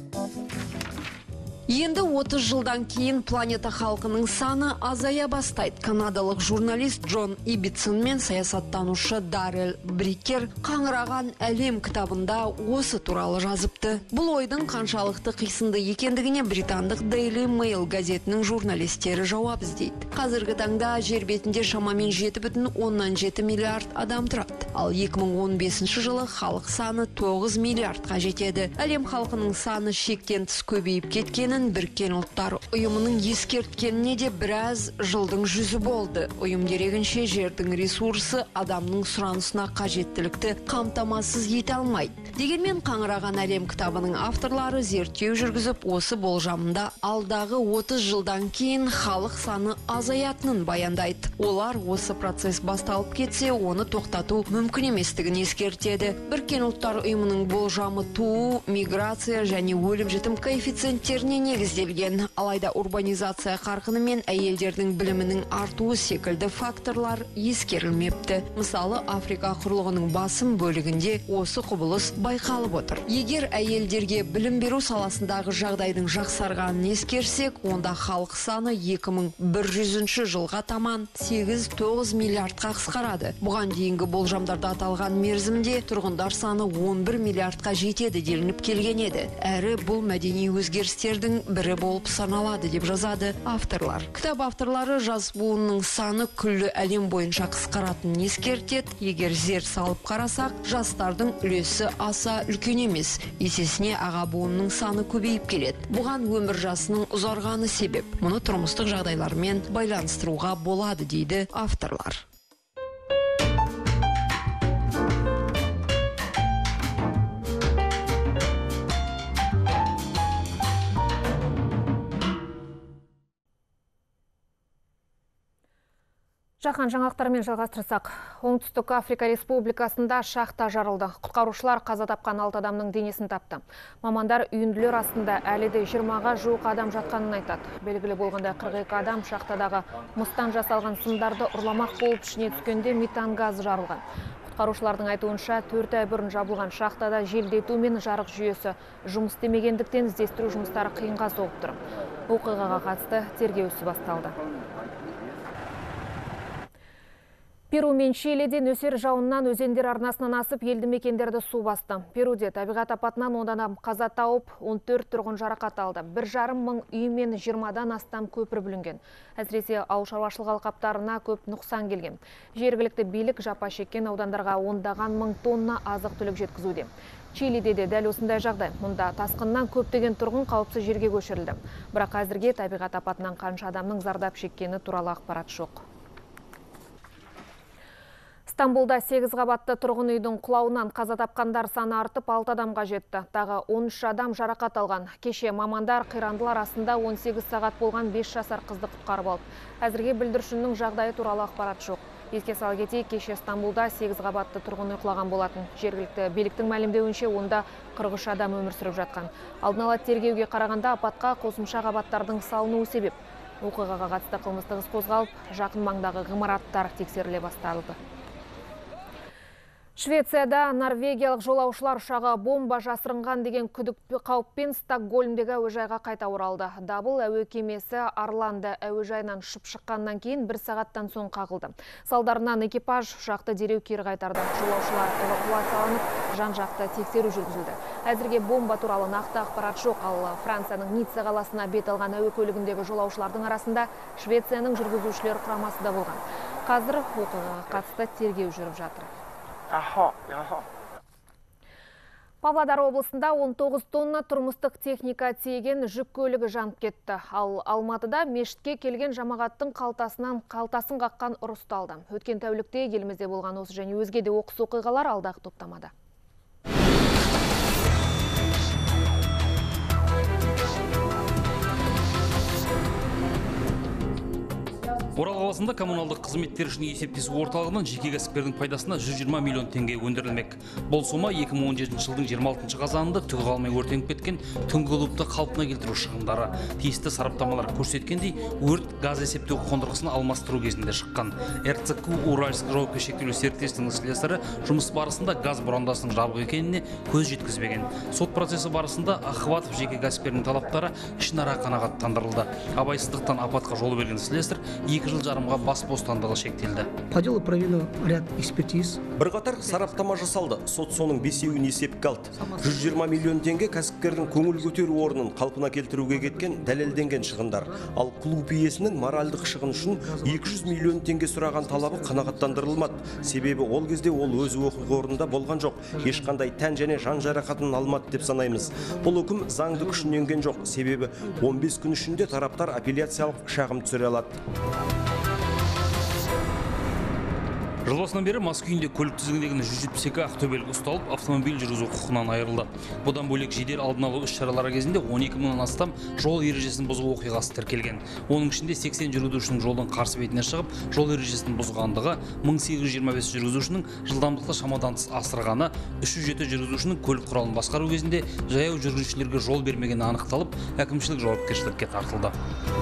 Енді отыз жылдан кейін планета халқының саны азая бастайды. Канадалық журналист Джон Ибитсон мен саясаттанушы Даррел Брикер «Қаңыраған әлем» кітабында осы туралы жазыпты. Бұл ойдың қаншалықты қисынды екендігіне британдық Daily Mail газетінің журналистері жауап іздейді. Қазіргі таңда жер бетінде шамамен жеті бүтін оннан жеті миллиард адам тұрады. Ал екі мың он бесінші жылы халық саны тоғыз миллиардқа жетеді. Әлем халқының саны шектен тыс көбейіп кеткені Біріккен ұлттар ұйымының ескерткеніне де біраз жылдың жүзі болды. Ұйым дерегінше жердің ресурсы адамның сұранысына қажеттілікті қамтамасыз ете алмайды. Дегенмен «Қаңыраған әлем» кітабының авторлары зерттеу жүргізіп, осы болжамында алдағы отыз жылдан кейін халық саны азаятынын баяндайды. Олар осы процесс басталып кетсе, оны тоқтату мүмкін еместігін ескертеді. Біріккен ұлттар ұйымының болжамы туу, миграция және өлім-жітім коэффициенттеріне негізделген. Алайда урбанизация қарқыны мен әйелдердің білімінің артуы секілді факторлар ескерілмепті. Мысалы, Африка құрлығының басым бөлігінде осы құбылыс байқалып отыр. Егер әйелдерге білім беру саласындағы жағдайдың жақсарғанын ескерсек, онда халық саны екі мың бір жүзінші жылға таман сегіз тоғыз миллиардқа қысқарады. Бұған дейінгі болжамдарда аталған мерзімде тұрғындар саны он бір миллиардқа жетеді делініп келген еді. Әрі бұл мәдени өзгерістердің бірі болып саналады деп жазады авторлар. Кітап авторлары жас буынның саны күллі әлем бойынша қысқаратынын ескертеді. Егер зер салып қарасақ, жастардың үлесі аса үлкен емес. Есесіне аға буынның саны көбейіп келеді. Бұған өмір жасының ұзарғаны себеп. Мұны тұрмыстық жағдайлармен байланыстыруға болады дейді авторлар. Жаһан жаңалықтарымен жалғастырсақ, Оңтүстік Африка Республикасында шахта жарылды. Құтқарушылар қаза тапқан алты адамның денесін тапты. Мамандар үйінділер астында әлі де жиырмаға жуық адам жатқанын айтады. Белгілі болғанда қырық екі адам шахтадағы мыстан жасалған сымдарды ұрламақ болып ішіне түскенде метан газы жарылған. Құтқарушылардың айтуынша төрт ай бұрын жабылған шахтада желдету мен жарық жүйесі жұмыс істемегендіктен іздестіру жұмыстары қиынға соғып тұр. Оқиғаға қатысты тергеу ісі басталды. Перу мен Чилиде нөсер жауыннан өзендер арнасынан асып елді мекендерді су басты. Перуде табиғат апатынан одан қаза тауып, он төрт тұрғын жарақат алды. Бір жарым мың үй мен жиырмадан астам көпір бүлінген. Әсіресе ауыл шаруашылық алқаптарына көп нұқсан келген. Жергілікті билік жапа шеккен аудандарға ондаған мың тонна азық түлік жеткізуде. Чилиде де дәл осындай жағдай. Мұнда тасқыннан көптеген тұрғын қауіпсіз жерге көшірілді. Бірақ әзірге табиғат апатынан қанша адамның зардап шеккені туралы ақпарат жоқ. Стамбулда сегіз қабатты тұрғын үйдің құлауынан қаза тапқандар саны артып алты адамға жетті. Тағы он үш адам жарақат алған. Кеше мамандар қирандылар арасында он сегіз сағат болған бес жасар қызды құтқарып алды. Әзірге бүлдіршіннің жағдайы туралы ақпарат жоқ. Еске сала кетейік, кеше Стамбулда сегіз қабатты тұрғын үй құлаған болатын. Жергілікті биліктің мәлімдеуінше онда қырық үш адам өмір сүріп жатқан. Алдын ала тергеуге қарағанда апатқа қосымша қабаттардың салынуы себеп. Оқиғаға қатысты қылмыстық іс қозғалып, жақын маңдағы ғимараттар тексеріле басталды. Швецияда норвегиялық жолаушылар ұшағы бомба жасырынған деген күдік қауіппен Стокгольмдегі әуежайға қайта оралды. Дабыл әуе кемесі Арланды әуежайынан ұшып шыққаннан кейін бір сағаттан соң қағылды. Салдарынан экипаж ұшақты дереу кері қайтарды. Жолаушылар эвакуацияланып, жан-жақты тексеру жүргізілді. Әзірге бомба туралы нақты ақпарат жоқ, ал Францияның Ницца қаласына бет алған әуе көлігіндегі жолаушылардың арасында Швецияның жүргізушілер құрамасы да болған. Қазір оқиғаға қатысты тергеу жүріп жатыр. Павлодар облысында он тоғыз тонна тұрмыстық техника тиеген жүк көлігі жанып кетті. Ал Алматыда мешітке келген жамағаттың қалтасынан қалтасын қаққан ұры ұсталды. Өткен тәулікте елімізде болған осы және өзге де оқыс оқиғалар алдағы топтамада. Орал қаласында коммуналдық қызметтер үшін есептесу орталығынан жеке кәсіпкердің пайдасына жүз жиырма миллион теңге өндірілмек. Бұл сома екі мың он жетінші жылдың жиырма алтыншы қазанында түгі қалмай өртеніп кеткен түнгі клубты қалпына келтіру шығындары. Тиісті сараптамалар көрсеткендей, өрт газ есептеу қондырғысын алмастыру кезінде шыққан. эр цэ ка Уральск жауапкершілігі шектеулі серіктестігінің слесарі жұмыс барысында газ бұрандасының жабық екеніне көз жеткізбеген. Сот процесі барысында Ахватов жеке кәсіпкердің талаптары ішінара қанағаттандырылды. Абайсыздықтан апатқа жол берген слесарь екі жыл жарымға бас бостандығы шектелді. По делу проведено ряд экспертиз. Бірқатар сараптама жасалды. Сот соның бесеуін есепке алды. жүз жиырма миллион теңге кәсіпкердің көңіл көтеру орнын қалпына келтіруге кеткен дәлелденген шығындар. Ал клуб иесінің моральдық шығын үшін екі жүз миллион теңге сұраған талабы қанағаттандырылмады. Себебі ол кезде ол өзі оқиға орнында болған жоқ. Ешқандай тән және жан жарақатын алмады деп санаймыз. Бұл үкім заңды күшіне енген жоқ. Себебі он бес күн ішінде тараптар апелляциялық шағым түсіре алады. Жыл басынан бері мас күйінде көлік тізгіндеген жүз жетпіс екі ақтөбелік ұсталып, автомобиль жүргізу құқығынан айырылды. Бұдан бөлек жедел алдын алу іс-шаралары кезінде он екі мыңнан астам жол ережесін бұзу оқиғасы тіркелген. Оның ішінде сексен жүргізушінің жолдың қарсы бетіне шығып, жол ережесін бұзғандығы, мың сегіз жүз жиырма бес жүргізушінің жылдамдықты шамадан тыс асырғаны, үш жүз жеті жүргізушінің көлік құралын басқару кезінде жаяу жүргізушілерге жол бермегені анықталып, әкімшілік жауапкершілікке тартылды.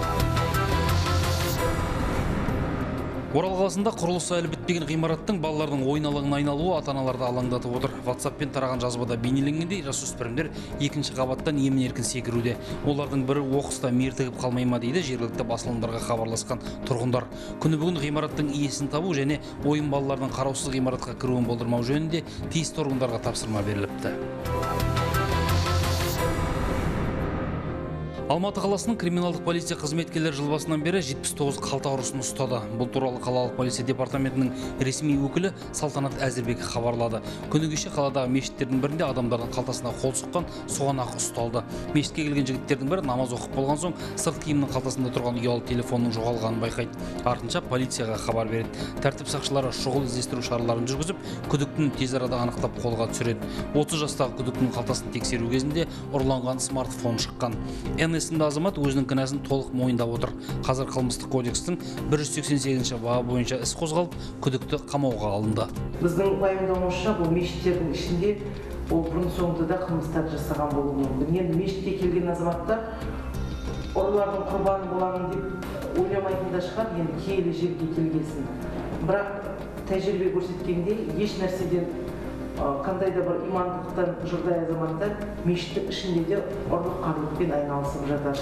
Орал қаласында құрылысы әлі бітпеген ғимараттың балалардың ойын алаңына айналуы ата-аналарды алаңдатып отыр. WhatsApp-пен тараған жазбада бейнеленгендей, жасөспірімдер екінші қабаттан емін-еркін секіруде. Олардың бірі оқыста мертігіп қалмай ма дейді жергілікті басылымдарға хабарласқан тұрғындар. Күні бүгін ғимараттың иесін табу және ойын балалардың қараусыз ғимаратқа кіруін болдырмау жөнінде тиісті органдарға тапсырма беріліпті. Алматы қаласының криминалдық полиция қызметкерлері жыл басынан бері жетпіс тоғыз қалта ұрысын ұстады. Бұл туралы қалалық полиция департаментінің ресми өкілі Салтанат Әзірбек хабарлады. Күні кеше қаладағы мешіттердің бірінде адамдардың қалтасына қол сұққан соғанақ ұсталды. Мешітке келген жігіттердің бірі намаз оқып болған соң сырт киімнің қалтасында тұрған ұялы телефонның жоғалғанын байқайды. Артынша полицияға хабар береді. Тәртіп сақшылары шұғыл іздестіру шараларын жүргізіп, күдіктіні тез арада анықтап қолға түсіреді. отыз жастағы күдіктінің қалтасын тексеру кезінде ұрланған смартфон шыққан. Есімді азамат өзінің кінәсін толық мойындап отыр. Қазір қылмыстық кодекстің бір жүз сексен сегізінші бабы бойынша іс қозғалып, күдікті қамауға алынды. Біздің пайымдауымызша бұл мешіттердің ішінде ол бұрын соңды да қылмыстар жасаған болуы мүмкін. Енді мешітке келген азаматтар ұрылардың құрбаны боламын деп ойламайтын да шығар, енді киелі жерге келгесін. Бірақ тәжірибе көрсеткендей еш нәрседен қандай да бір имандылықтан жұрдай азаматтар мешіттің ішінде де ұрлық қарлықпен айналысып жатыр.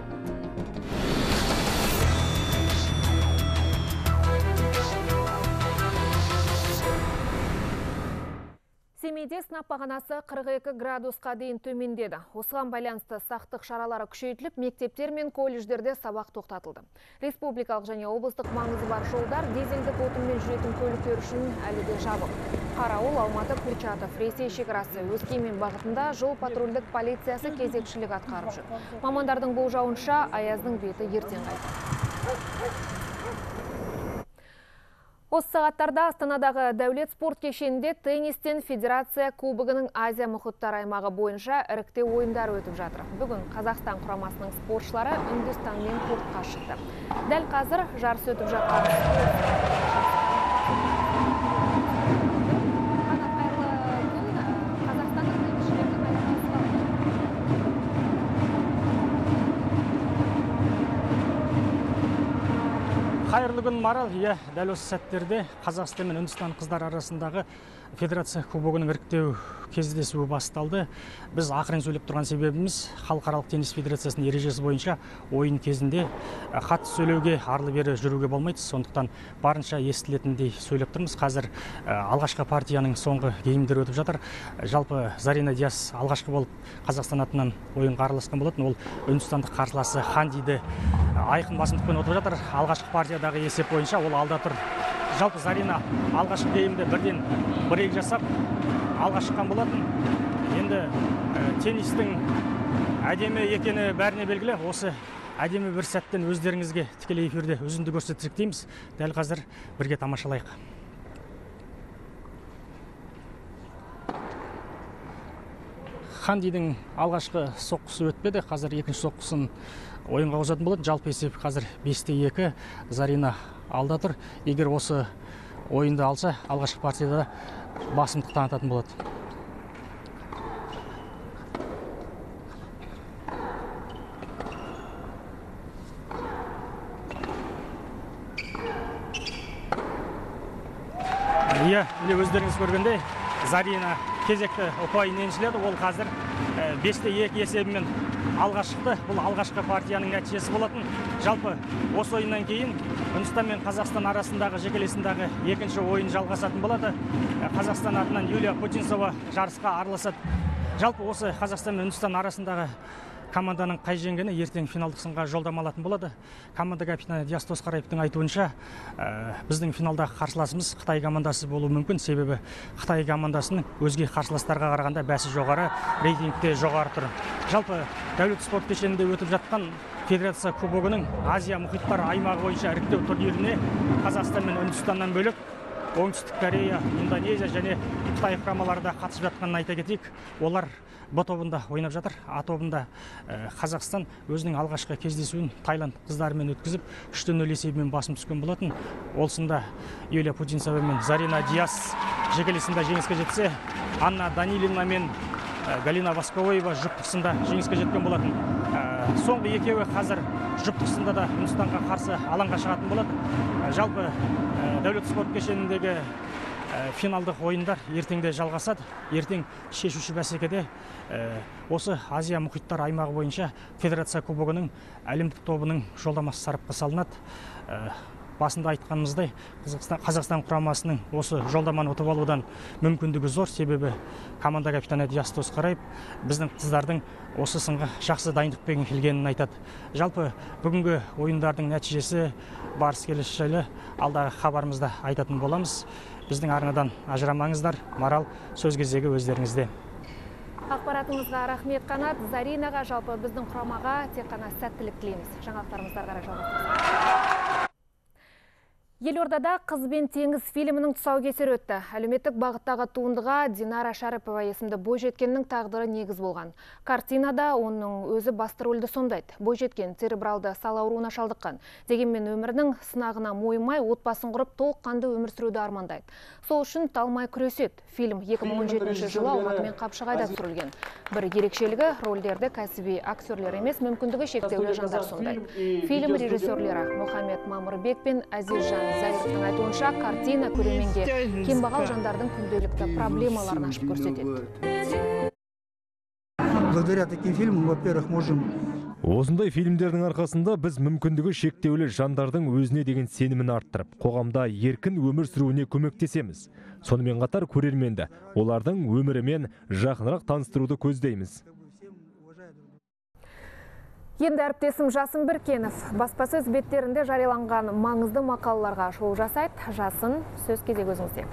Семейде сынап бағанасы қырық екі градусқа дейін төмендеді. Осыған байланысты сақтық шаралары күшейтіліп, мектептер мен колледждерде сабақ тоқтатылды. Республикалық және облыстық маңызы бар жолдар дизельдік отынмен жүретін көліктер үшін әлі де жабық. Қарауыл, Алматы, Курчатов, Ресей шекарасы, Өскемен бағытында жол патрульдік полициясы кезекшілік атқарып жүр. Мамандардың болжауынша аяздың беті ертең қайтады. Осы сағаттарда Астанадағы Дәулет спорт кешенінде теннистен Федерация кубогының Азия мұхиттар аймағы бойынша іріктеу ойындары өтіп жатыр. Бүгін Қазақстан құрамасының спортшылары Үндістанмен кортқа шықты. Дәл қазір жарыс өтіп жатқан Қайырлы күн, Марал. Иә, дәл осы сәттерде Қазақстан мен Үндістан қыздар арасындағы Федерация кубогының іріктеу кездесуі басталды. Біз ақырын сөйлеп тұрған себебіміз Халықаралық теннис федерациясының ережесі бойынша ойын кезінде қатты сөйлеуге, арлы-бері жүруге болмайды. Сондықтан барынша естілетіндей сөйлеп тұрмыз. Қазір алғашқы партияның соңғы геймдері өтіп жатыр. Жалпы Зарина Диас алғашқы болып Қазақстан атынан ойынға араласқан болатын. Ол үндістандық қарсыласы Хандиді айқын басымдықпен өтіп жатыр. Алғашқы партиядағы есеп бойынша ол алда тұр. Жалпы Зарина алғашқы геймді бірден бір-ек жасап алға шыққан болатын. Енді теннистің әдемі екені бәріне белгілі. Осы әдемі бір сәттен өздеріңізге тікелей эфирде үзінді көрсетсек дейміз. Дәл қазір бірге тамашалайық. Хандидің алғашқы соққысы өтпеді. Қазір екінші соққысын ойынға қосатын болады. Жалпы есеп қазір бесте екі. Зарина алда тұр. Егер осы ойынды алса, алғашқы партияда басымдық танытатын болады. Иә, міне өздеріңіз көргендей, Зарина кезекті ұпайын еншіледі. Ол қазір бесте екі есебімен алға шықты. Бұл алғашқы партияның нәтижесі болатын. Жалпы осы ойыннан кейін Үндістан мен Қазақстан арасындағы жекелесіндегі екінші ойын жалғасатын болады. Қазақстан атынан Юлия Путинцева жарысқа араласады. Жалпы осы Қазақстан мен Үндістан арасындағы команданың қай жеңгені ертең финалдық сынға жолдама алатын болады. Команда капитаны Диас Тосқараевтың айтуынша, біздің финалдағы қарсыласымыз Қытай командасы болуы мүмкін. Себебі Қытай командасының өзге қарсыластарға қарағанда бәсі жоғары, рейтингте жоғары тұр. Жалпы Дәулет спорт кешенінде өтіп жатқан Федерация кубогының Азия мұхиттар аймағы бойынша іріктеу турниріне Қазақстан мен Үндістаннан бөлек Оңтүстік Корея, Индонезия және Қытай құрамалары да қатысып жатқанын айта кетейік. Олар Б тобында ойнап жатыр. А тобында Қазақстан өзінің алғашқы кездесуін Таиланд қыздарымен өткізіп, үште нөл есебімен басым түскен болатын. Ол сында Юлия Путинцева мен Зарина Диас жекелесінде жеңіске жетсе, Анна Данилина мен Галина Восковоева жұптықсында жеңіске жеткен болатын. Соңғы екеуі қазір жұптықсында да Үндістанға қарсы алаңға шығатын болады. Жалпы Дәулет спорт кешеніндегі финалдық ойындар ертеңде жалғасады. Ертең шешуші бәсекеде осы Азия мұхиттар аймағы бойынша Федерация кубогының әлемдік тобының жолдамасы сарапқа салынады. Басында айтқанымыздай, Қазақстан құрамасының осы жолдаманы ұтып алудан мүмкіндігі зор. Себебі команда капитаны Диас Тосқараев біздің қыздардың осы сынға жақсы дайындықпен келгенін айтады. Жалпы бүгінгі ойындардың нәтижесі барыс келесі жайлы алдағы хабарымызда айтатын боламыз. Біздің арнадан ажырамаңыздар. Марал, сөз кезегі өздеріңізде. Ақпаратыңызға рахмет Қанат. Заринаға, жалпы біздің құрамаға тек қана сәттілік тілейміз. Жаңалықтарымызға қарай жалғастырыңыз. Елордада «Қыз бен теңіз» фильмінің тұсаукесері өтті. Әлеуметтік бағыттағы туындыға Динара Шәріпова есімді бойжеткеннің тағдыры негіз болған. Картинада оның өзі басты рөлді сомдайды. Бойжеткен церебралды сал ауруына шалдыққан. Дегенмен өмірінің сынағына мойымай, отбасын құрып, толыққанды өмір сүруді армандайды. Сол үшін талмай күреседі. Фильм екі мың он жетінші жылы Алматы мен Қапшағайда түсірілген. Бір ерекшелігі рөлдерді кәсіби актерлер емес, мүмкіндігі шектеулі жандар сомдайды. Фильм режиссерлері Мұхаммед Мамырбек пен Әзизжан Зайыптың айтуынша, картина көрерменге кембағал жандардың күнделікті проблемаларын ашып көрсетеді. Благодаря таким фильмам, во-первых, можем Осындай фильмдердің арқасында біз мүмкіндігі шектеулі жандардың өзіне деген сенімін арттырып, қоғамда еркін өмір сүруіне көмектесеміз. Сонымен қатар көрерменді олардың өмірімен жақынырақ таныстыруды көздейміз. Енді әріптесім Жасын Біркенов баспасөз беттерінде жарияланған маңызды мақалаларға шолу жасайды. Жасын, сөз кезегі өзіңізде.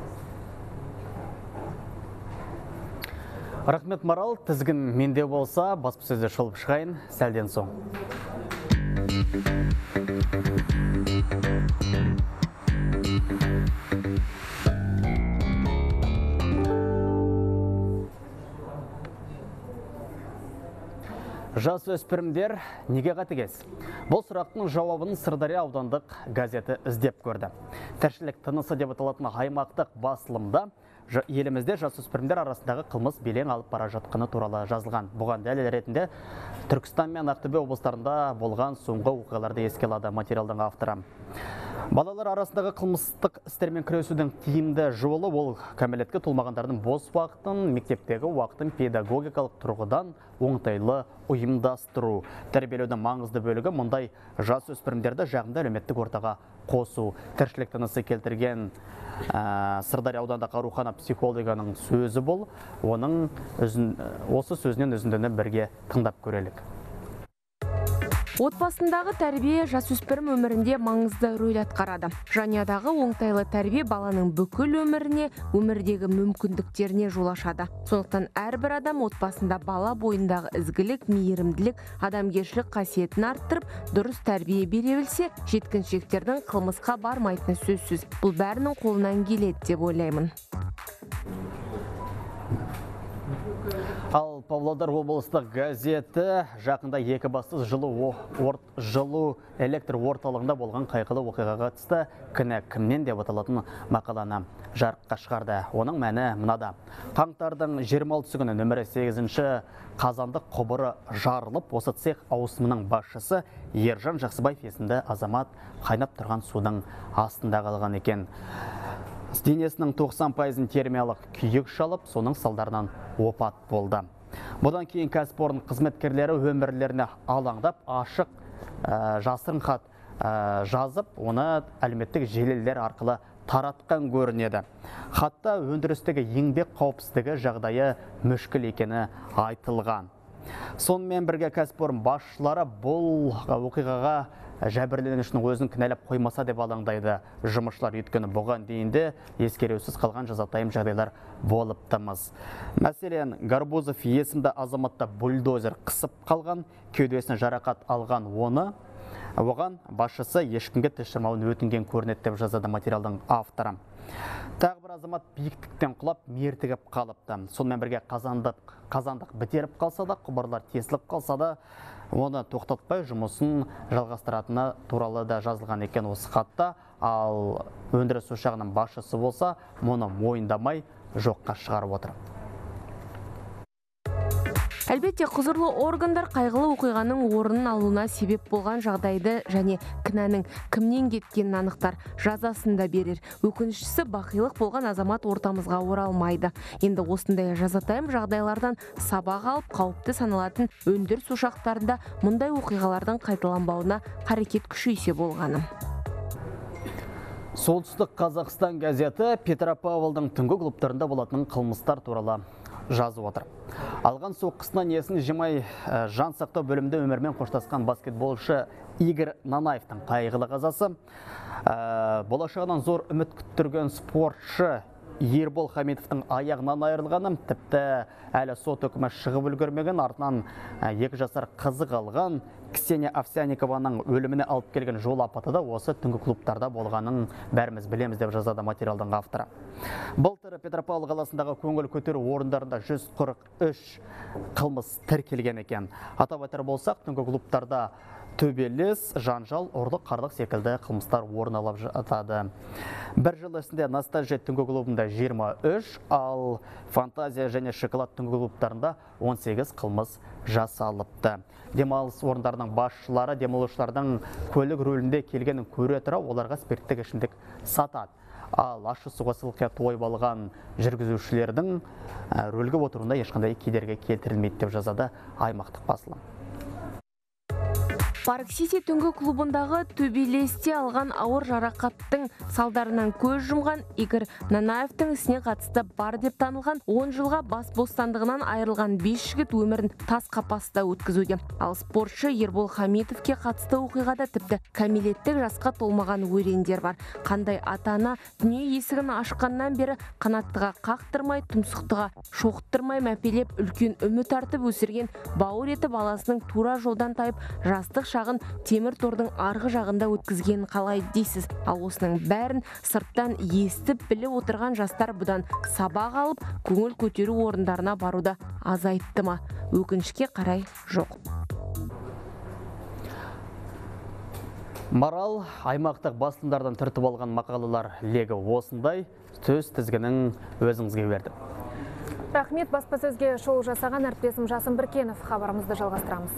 Рахмет, Марал, тізгін менде болса, баспасөзде шолып шығайын, сәлден соң. Жас өспірімдер неге қатыгез? Бұл сұрақтың жауабын Сырдария аудандық газеті іздеп көрді. Тіршілік тынысы деп аталатын аймақтық басылымда елімізде жасөспірімдер арасындағы қылмыс белең алып бара жатқаны туралы жазылған. Бұған дәлел ретінде Түркістан мен Ақтөбе облыстарында болған соңғы оқиғаларды еске алады материалдың авторы. Балалар арасындағы қылмыстық істермен күресудің тиімді жолы ол кәмелетке толмағандардың бос уақытын, мектептегі уақытын педагогикалық тұрғыдан оңтайлы ұйымдастыру. Тәрбиелеудің маңызды бөлігі мұндай жасөспірімдерді жағымды әлеуметтік ортаға қосу. Тіршілік тынысы келтірген ә, Сырдария аудандық аурухана психологының сөзі бұл. Оның өзін, осы сөзінен өзіндіні бірге тыңдап көрелік. Отбасындағы тәрбие жасөспірім өмірінде маңызды рөл атқарады. Жанұядағы оңтайлы тәрбие баланың бүкіл өміріне, өмірдегі мүмкіндіктеріне жол ашады. Сондықтан әрбір адам отбасында бала бойындағы ізгілік, мейірімділік, адамгершілік қасиетін арттырып, дұрыс тәрбие бере білсе, жеткіншектердің қылмысқа бармайтыны сөзсіз. Бұл бәрінің қолынан келеді деп ойлаймын. Ал Павлодар облыстық газеті жақында екі бассыз жылу, жылу электр орталығында болған қайғылы оқиғаға қатысты кінә кімнен деп аталатын мақаланы жарыққа шығарды. Оның мәні мынада. Қаңтардың жиырма алтысы күні нөмірі сегізінші қазандық құбыры жарылып, осы цех ауысымының басшысы Ержан Жақсыбаев есімді азамат қайнап тұрған судың астында қалған екен. Денесінің тоқсан пайызын термиялық күйік шалып, соның салдарынан опат болды. Бұдан кейін кәсіпорын қызметкерлері өмірлеріне алаңдап, ашық жасырын хат жазып, оны әлеуметтік желілер арқылы таратқан көрінеді. Хатта өндірістегі еңбек қауіпсіздігі жағдайы мүшкіл екені айтылған. Сонымен бірге кәсіпорын басшылары бұл оқиғаға жәбірленушінің өзін кінәлап қоймаса деп алаңдайды. Жұмысшылар өйткені бұған дейінде ескереусіз қалған жазатайым жағдайлар болып тымыз. Мәселен, Гарбузов есімді азаматта бульдозер қысып қалған, кеудесіне жарақат алған оны, оған басшысы ешкімге тіс жармауын өтінген көрінеді деп жазады материалдың авторы. Тағы бір азамат биіктіктен құлап, мертігіп қалыпты. Сонымен бірге қазандық, қазандық бітеріп қалса да, құбырлар тесіліп қалса да, оны тоқтатпай жұмысын жалғастыратыны туралы да жазылған екен осы хатта. Ал өндіріс ошағының басшысы болса, мұны мойындамай жоққа шығарып отыр. Әлбетте, құзырлы органдар қайғылы оқиғаның орнын алуына себеп болған жағдайды және кінәнің кімнен кеткенін анықтар, жазасын да берер. Өкініштісі, бақилық болған азамат ортамызға оралмайды. Енді осындай жазатайым жағдайлардан сабақ алып, қауіпті саналатын өндіріс ошақтарында мұндай оқиғалардың қайталанбауына қарекет күшейсе болғаны. Солтүстік Қазақстан газеті Петропавлдың түнгі клубтарында болатын қылмыстар туралы жазып отыр. Алған соққысынан есін жимай жан сақтау бөлімде өмірмен қоштасқан баскетболшы Игорь Нанаевтың қайғылы қазасы. Болашағынан зор үміт күттірген спортшы Ербол Хамитовтың аяғынан айырылғаны, тіпті әлі сот үкімі шығып үлгермеген, артынан екі жасар қызы қалған Ксения Овсянникованың өліміне алып келген жол апаты да осы түнгі клубтарда болғанын бәріміз білеміз деп жазады материалдың авторы. Былтыр Петропавл қаласындағы көңіл көтеру орындарында жүз қырық үш қылмыс тіркелген екен. Атап айтар болсақ, түнгі клубтарда төбелес, жанжал, ұрлық, қарлық секілді қылмыстар орын алып жатады. Бір жыл ішінде Ностальжия түнгі клубында жиырма үш, ал Фантазия және Шоколад түнгі клубтарында он сегіз қылмыс жасалыпты. Демалыс орындарының басшылары демалушылардың көлік рөлінде келгенін көре тұра оларға спирттік ішімдік сатады. Ал ащы суға сылқия тойып алған жүргізушілердің рөлге отыруында ешқандай кедергі келтірілмейді деп жазады аймақтық басылым. Парк Сити түнгі клубындағы төбелесте алған ауыр жарақаттың салдарынан көз жұмған Игорь Нанаевтың ісіне қатысты бар деп танылған он жылға бас бостандығынан айырылған бес жігіт өмірін тас қапаста өткізуде. Ал спортшы Ербол Хамитовке қатысты оқиғада тіпті кәмелеттік жасқа толмаған өрендер бар. Қандай ата-ана дүние есігін ашқаннан бері қанаттыға қақтырмай, тұмсықтыға шоқтырмай мәпелеп үлкен үміт артып өсірген бауыр еті баласының тура жолдан тайып жастық шағын темір тордың арғы жағында өткізген қалай дейсіз. Ал осының бәрін сырттан естіп біліп отырған жастар бұдан сабақ алып, көңіл көтеру орындарына баруда азайтты ма? Өкінішке қарай жоқ. Марал, аймақтық басылымдардан түртіп алған мақалалар легі осындай, сөз тізгінің өзіңізге берді. Рахмет, баспасөзге шоу жасаған әріптесім Жасын Біркенов. Хабарымызды жалғастырамыз.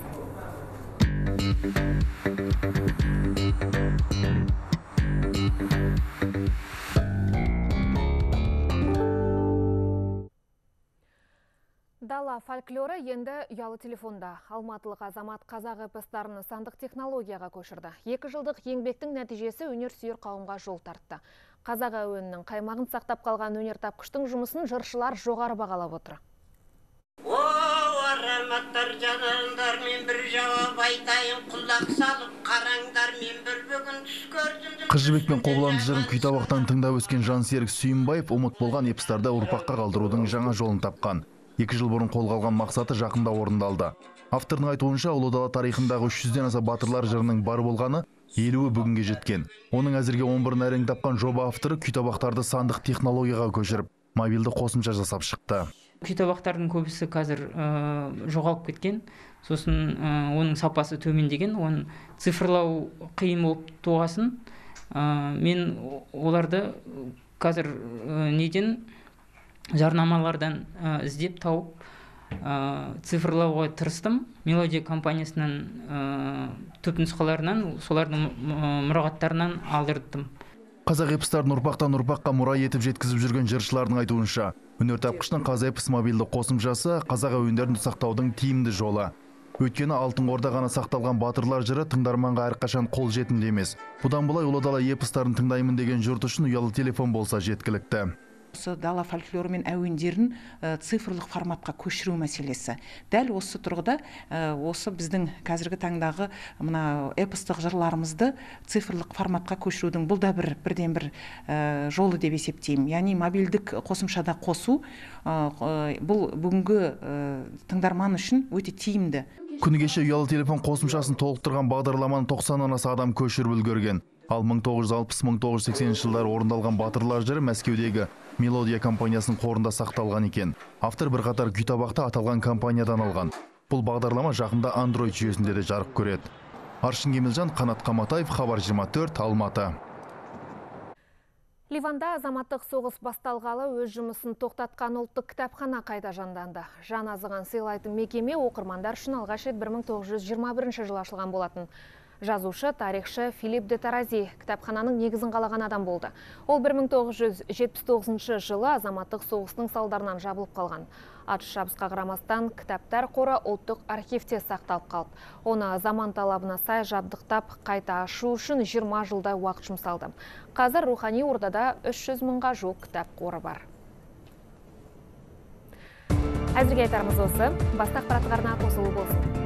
Дала фольклоры енді ұялы телефонда. Алматылық азамат қазақ эпостарын сандық технологияға көшірді. Екі жылдық еңбектің нәтижесі өнерсүйер қауымға жол тартты. Қазақ әуенінің қаймағын сақтап қалған өнертапқыштың жұмысын жыршылар жоғары бағалап отыр. саламаттар жанарыңдар, мен бір жауап айтайын, құлақ салып қараңдар, мен бір бүгін түс көрдім. Қыз жібек пен Қобыланды жырын Күйтабақтан тыңдап өскен Жансерік Сүйінбаев ұмыт болған эпостарды ұрпаққа қалдырудың жаңа жолын тапқан. Екі жыл бұрын қолға алған мақсаты жақында орындалды. Автордың айтуынша, Ұлы Дала тарихындағы үш жүзден аса батырлар жырының бар болғаны елуі бүгінге жеткен. Оның әзірге он бірін әрең тапқан жоба авторы Күйтабақтарды сандық технологияға көшіріп, мобилді қосымша жасап шықты. Күйтабақтардың көбісі қазір жоғалып кеткен, сосын оның сапасы төмендеген, оны цифрлау қиын болып туғасын. Мен оларды қазір неден жарнамалардан іздеп тауып цифрлауға тырыстым. Мелодия компаниясынан түпнұсқаларынан, солардың мұрағаттарынан алдырдым. Қазақ эпостарын ұрпақтан ұрпаққа мұра етіп жеткізіп жүрген жыршылардың айтуынша, өнертапқыштың Қазақ эпос мобилді қосымшасы қазақ әуендерін сақтаудың тиімді жолы. Өйткені Алтын Орда ғана сақталған батырлар жыры тыңдарманға әрқашан қол жетімді емес. Бұдан былай Ұлы Дала эпостарын тыңдаймын деген жұрт үшін ұялы телефон болса жеткілікті. Осы дала фольклоры мен әуендерін цифрлық форматқа көшіру мәселесі. Дәл осы тұрғыда осы біздің қазіргі таңдағы мына эпостық жырларымызды цифрлық форматқа көшірудің бұл да бір бірден бір жолы деп есептеймін. Яғни мобильдік қосымшада қосу бұл бүгінгі тыңдарман үшін өте тиімді. Күні кеше ұялы телефон қосымшасын толықтырған бағдарламаны тоқсаннан аса адам көшіріп үлгерген. Ал мың тоғыз жүз алпыс - мың тоғыз жүз сексенінші жылдары орындалған батырлар жыры Мәскеудегі Мелодия компаниясының қорында сақталған екен. Автор бірқатар Күйтабақты аталған компаниядан алған. Бұл бағдарлама жақында Android жүйесінде де жарық көреді. Аршын Кемелжан, Қанат Қаматаев, Хабар жиырма төрт, Алматы. Ливанда азаматтық соғыс басталғалы өз жұмысын тоқтатқан ұлттық кітапхана қайта жанданды. Жан азыған сыйлайтын мекеме оқырмандар үшін алғаш рет бір мың тоғыз жүз жиырма бірінші жылы ашылған болатын. Жазушы, тарихшы Филипп де Тарази кітапхананың негізін қалаған адам болды. Ол бір мың тоғыз жүз жетпіс тоғызыншы жылы азаматтық соғыстың салдарынан жабылып қалған. Атыс шабысқа қарамастан кітаптар қоры ұлттық архивте сақталып қалды. Оны заман талабына сай жабдықтап қайта ашу үшін жиырма жылдай уақыт жұмсалды. Қазір рухани ордада үш жүз мыңға жуық кітап қоры бар. Әзірге айтарымыз осы. Баста ақпараттарына қосылу болсын.